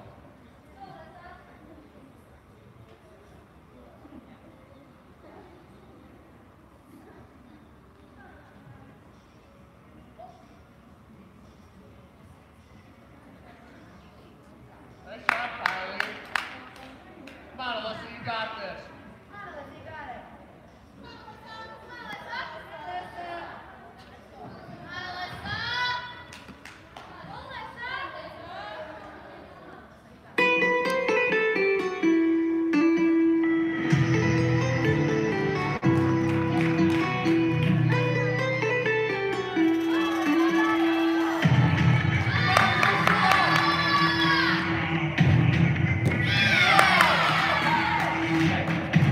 Nice job, Kylie. Come on, Alyssa, you got this. Come on, Alyssa, you got it. Come on, Alyssa. Come on, Alyssa. Come on, Alyssa. Go, Alyssa.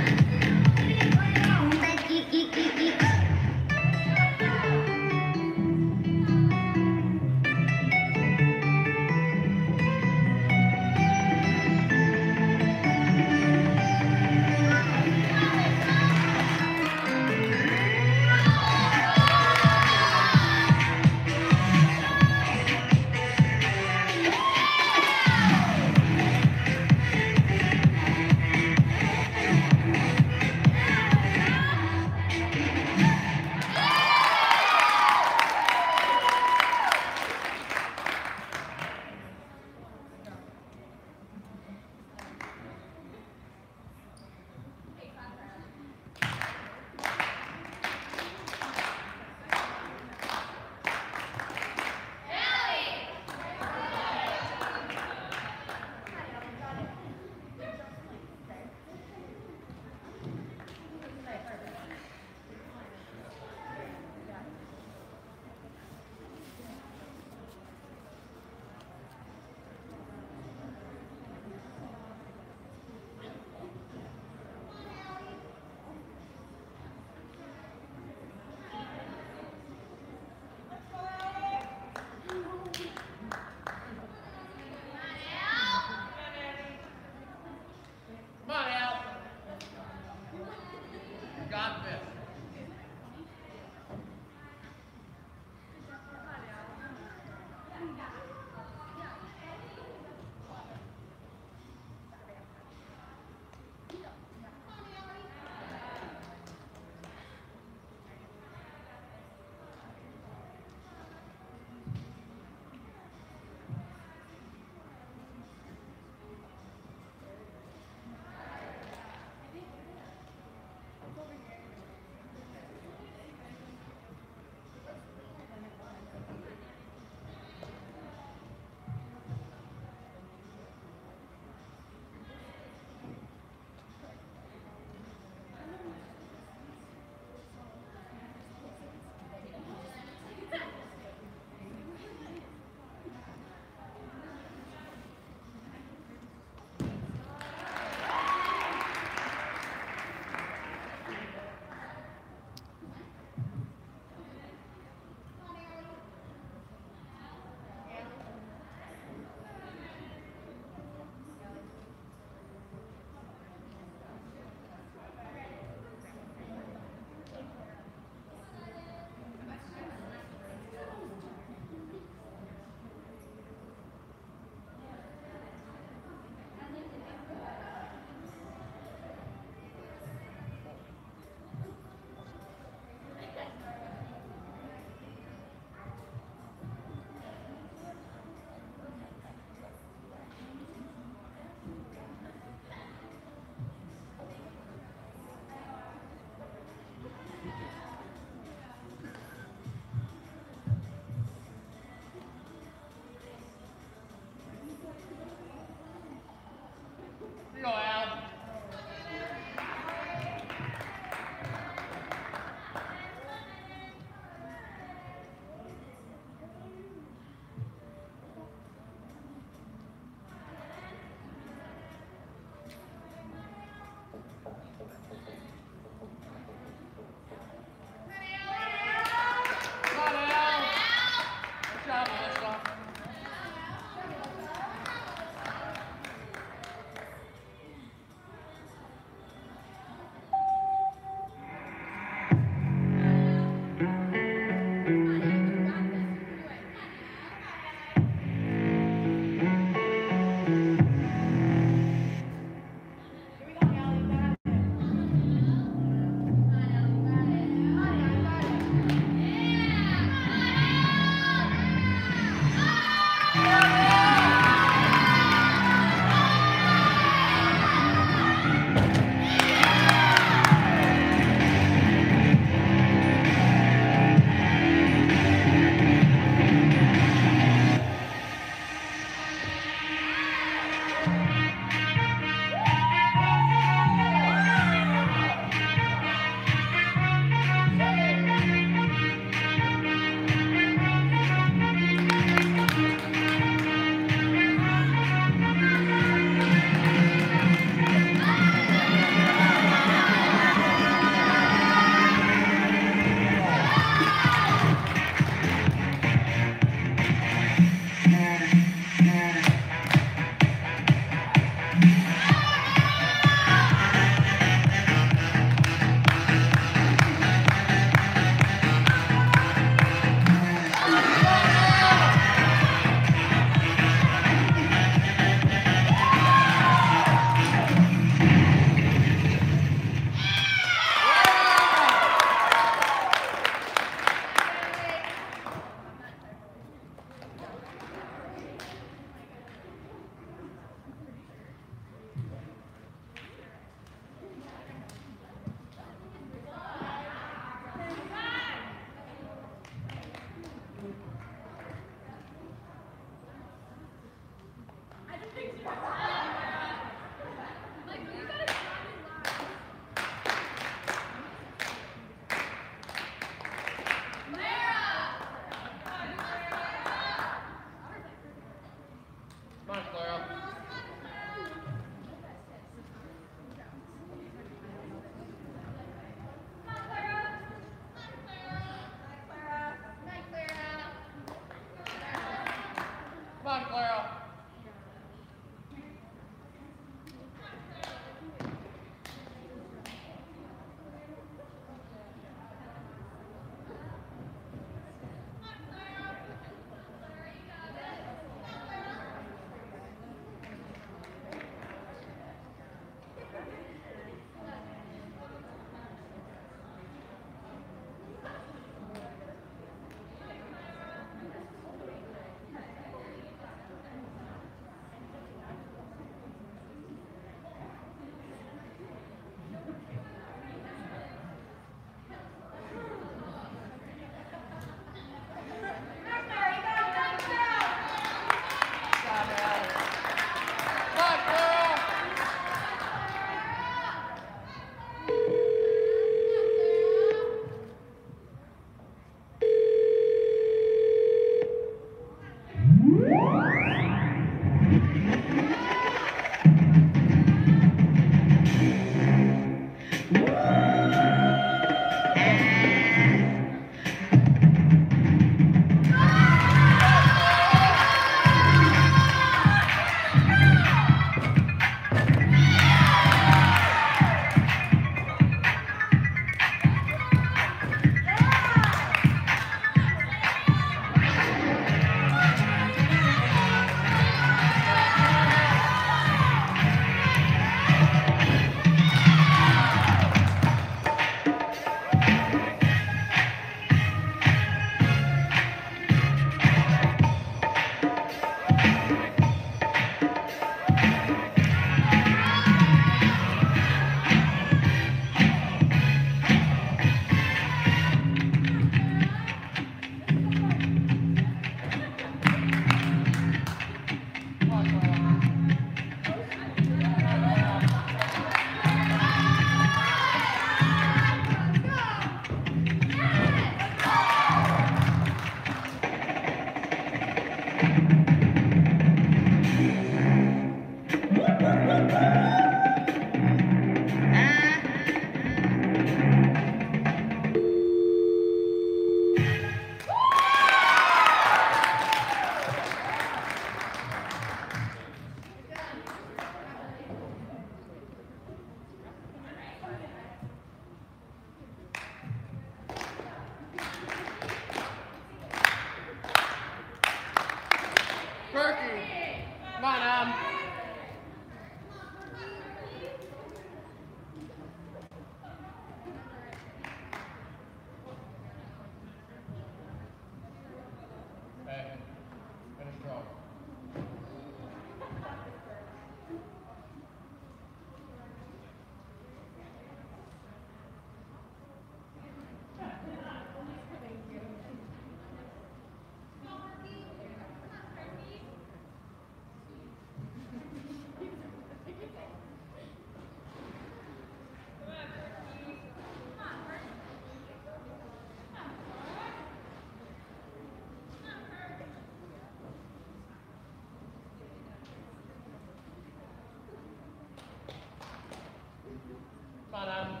Come on, Adam.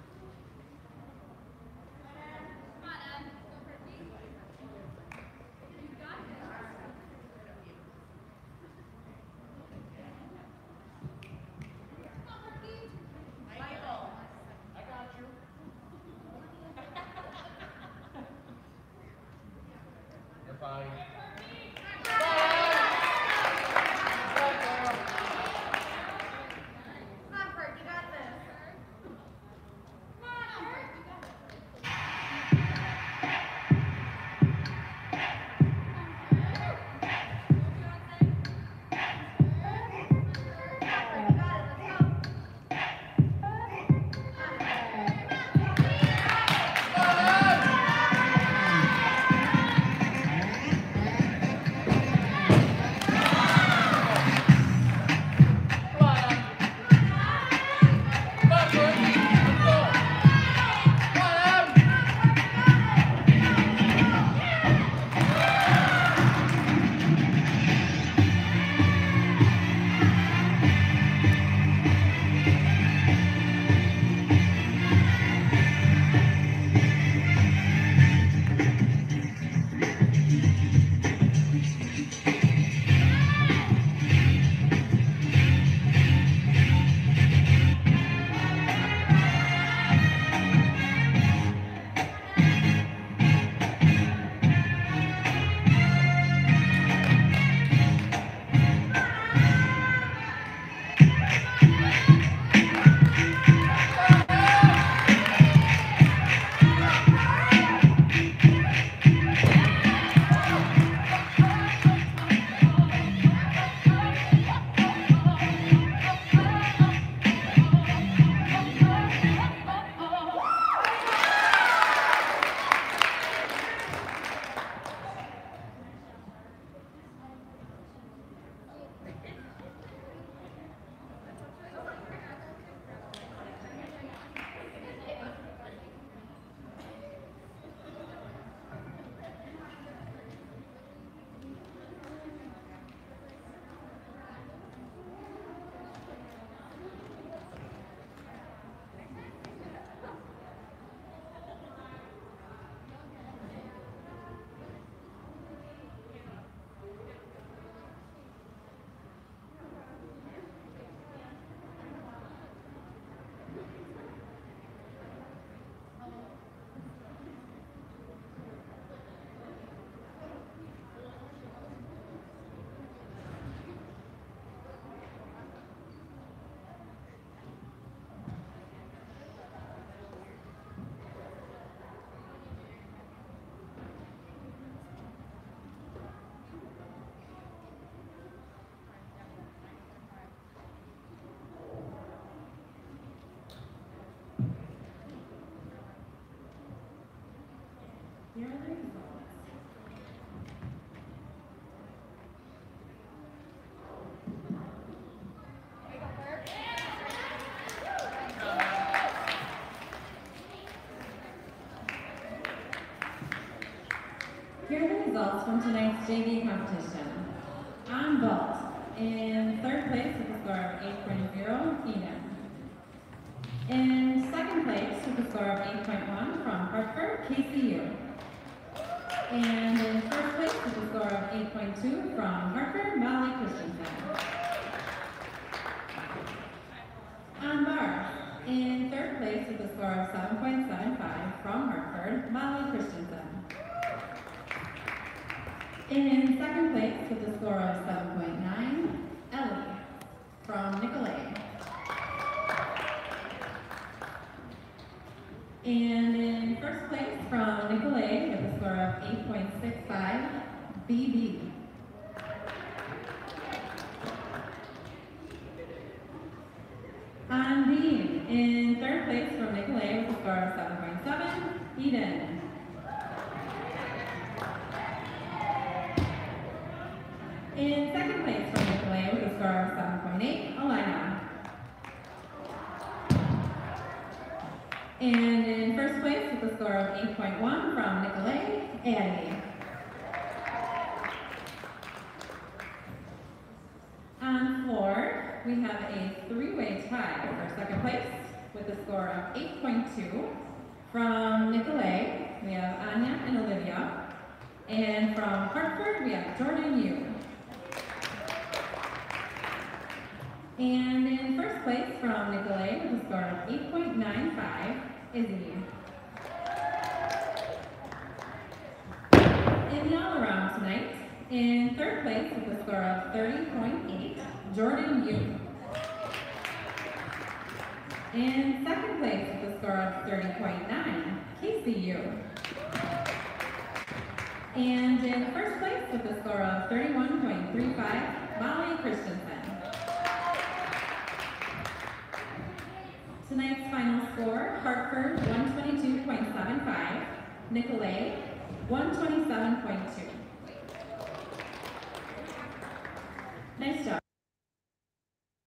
You're fine. Hartford, you got this. Come on, Hartford, you got this. Hartford, you got it. Let's go. Here are the results. Here are the results from tonight's J V competition. On vault, in third place with a score of eight point zero, Eden. In second place with a score of eight point one from Hartford, K C U. And in first place with a score of eight point two from Hartford, Molly Christensen. On bar, in third place with a score of seven point seven five from Hartford, Molly Christensen. In second place with a score of seven point nine, Ellie from Nicolet. And in first place from Nicolet with a score of eight point six five, B B. On Dean, in third place from Nicolet with a score of seven point seven, Eden. In second place from Nicolet with a score of seven point eight, Alina. And in first place with a score of eight point one from Nicolet, Addie. On floor, we have a three-way tie for second place with a score of eight point two. From Nicolet, we have Anya and Olivia. And from Hartford, we have Jordan Yu. And in first place from Nicolet with a score of eight point nine five, Izzy. In the all-around tonight, in third place with a score of thirty point eight, Jordan Yu. In second place with a score of thirty point nine, Casey Yu. And in first place with a score of thirty-one point three five, Molly Christensen. Tonight's final score, Hartford one twenty-two point seven five, Nicolet one twenty-seven point two. Nice job.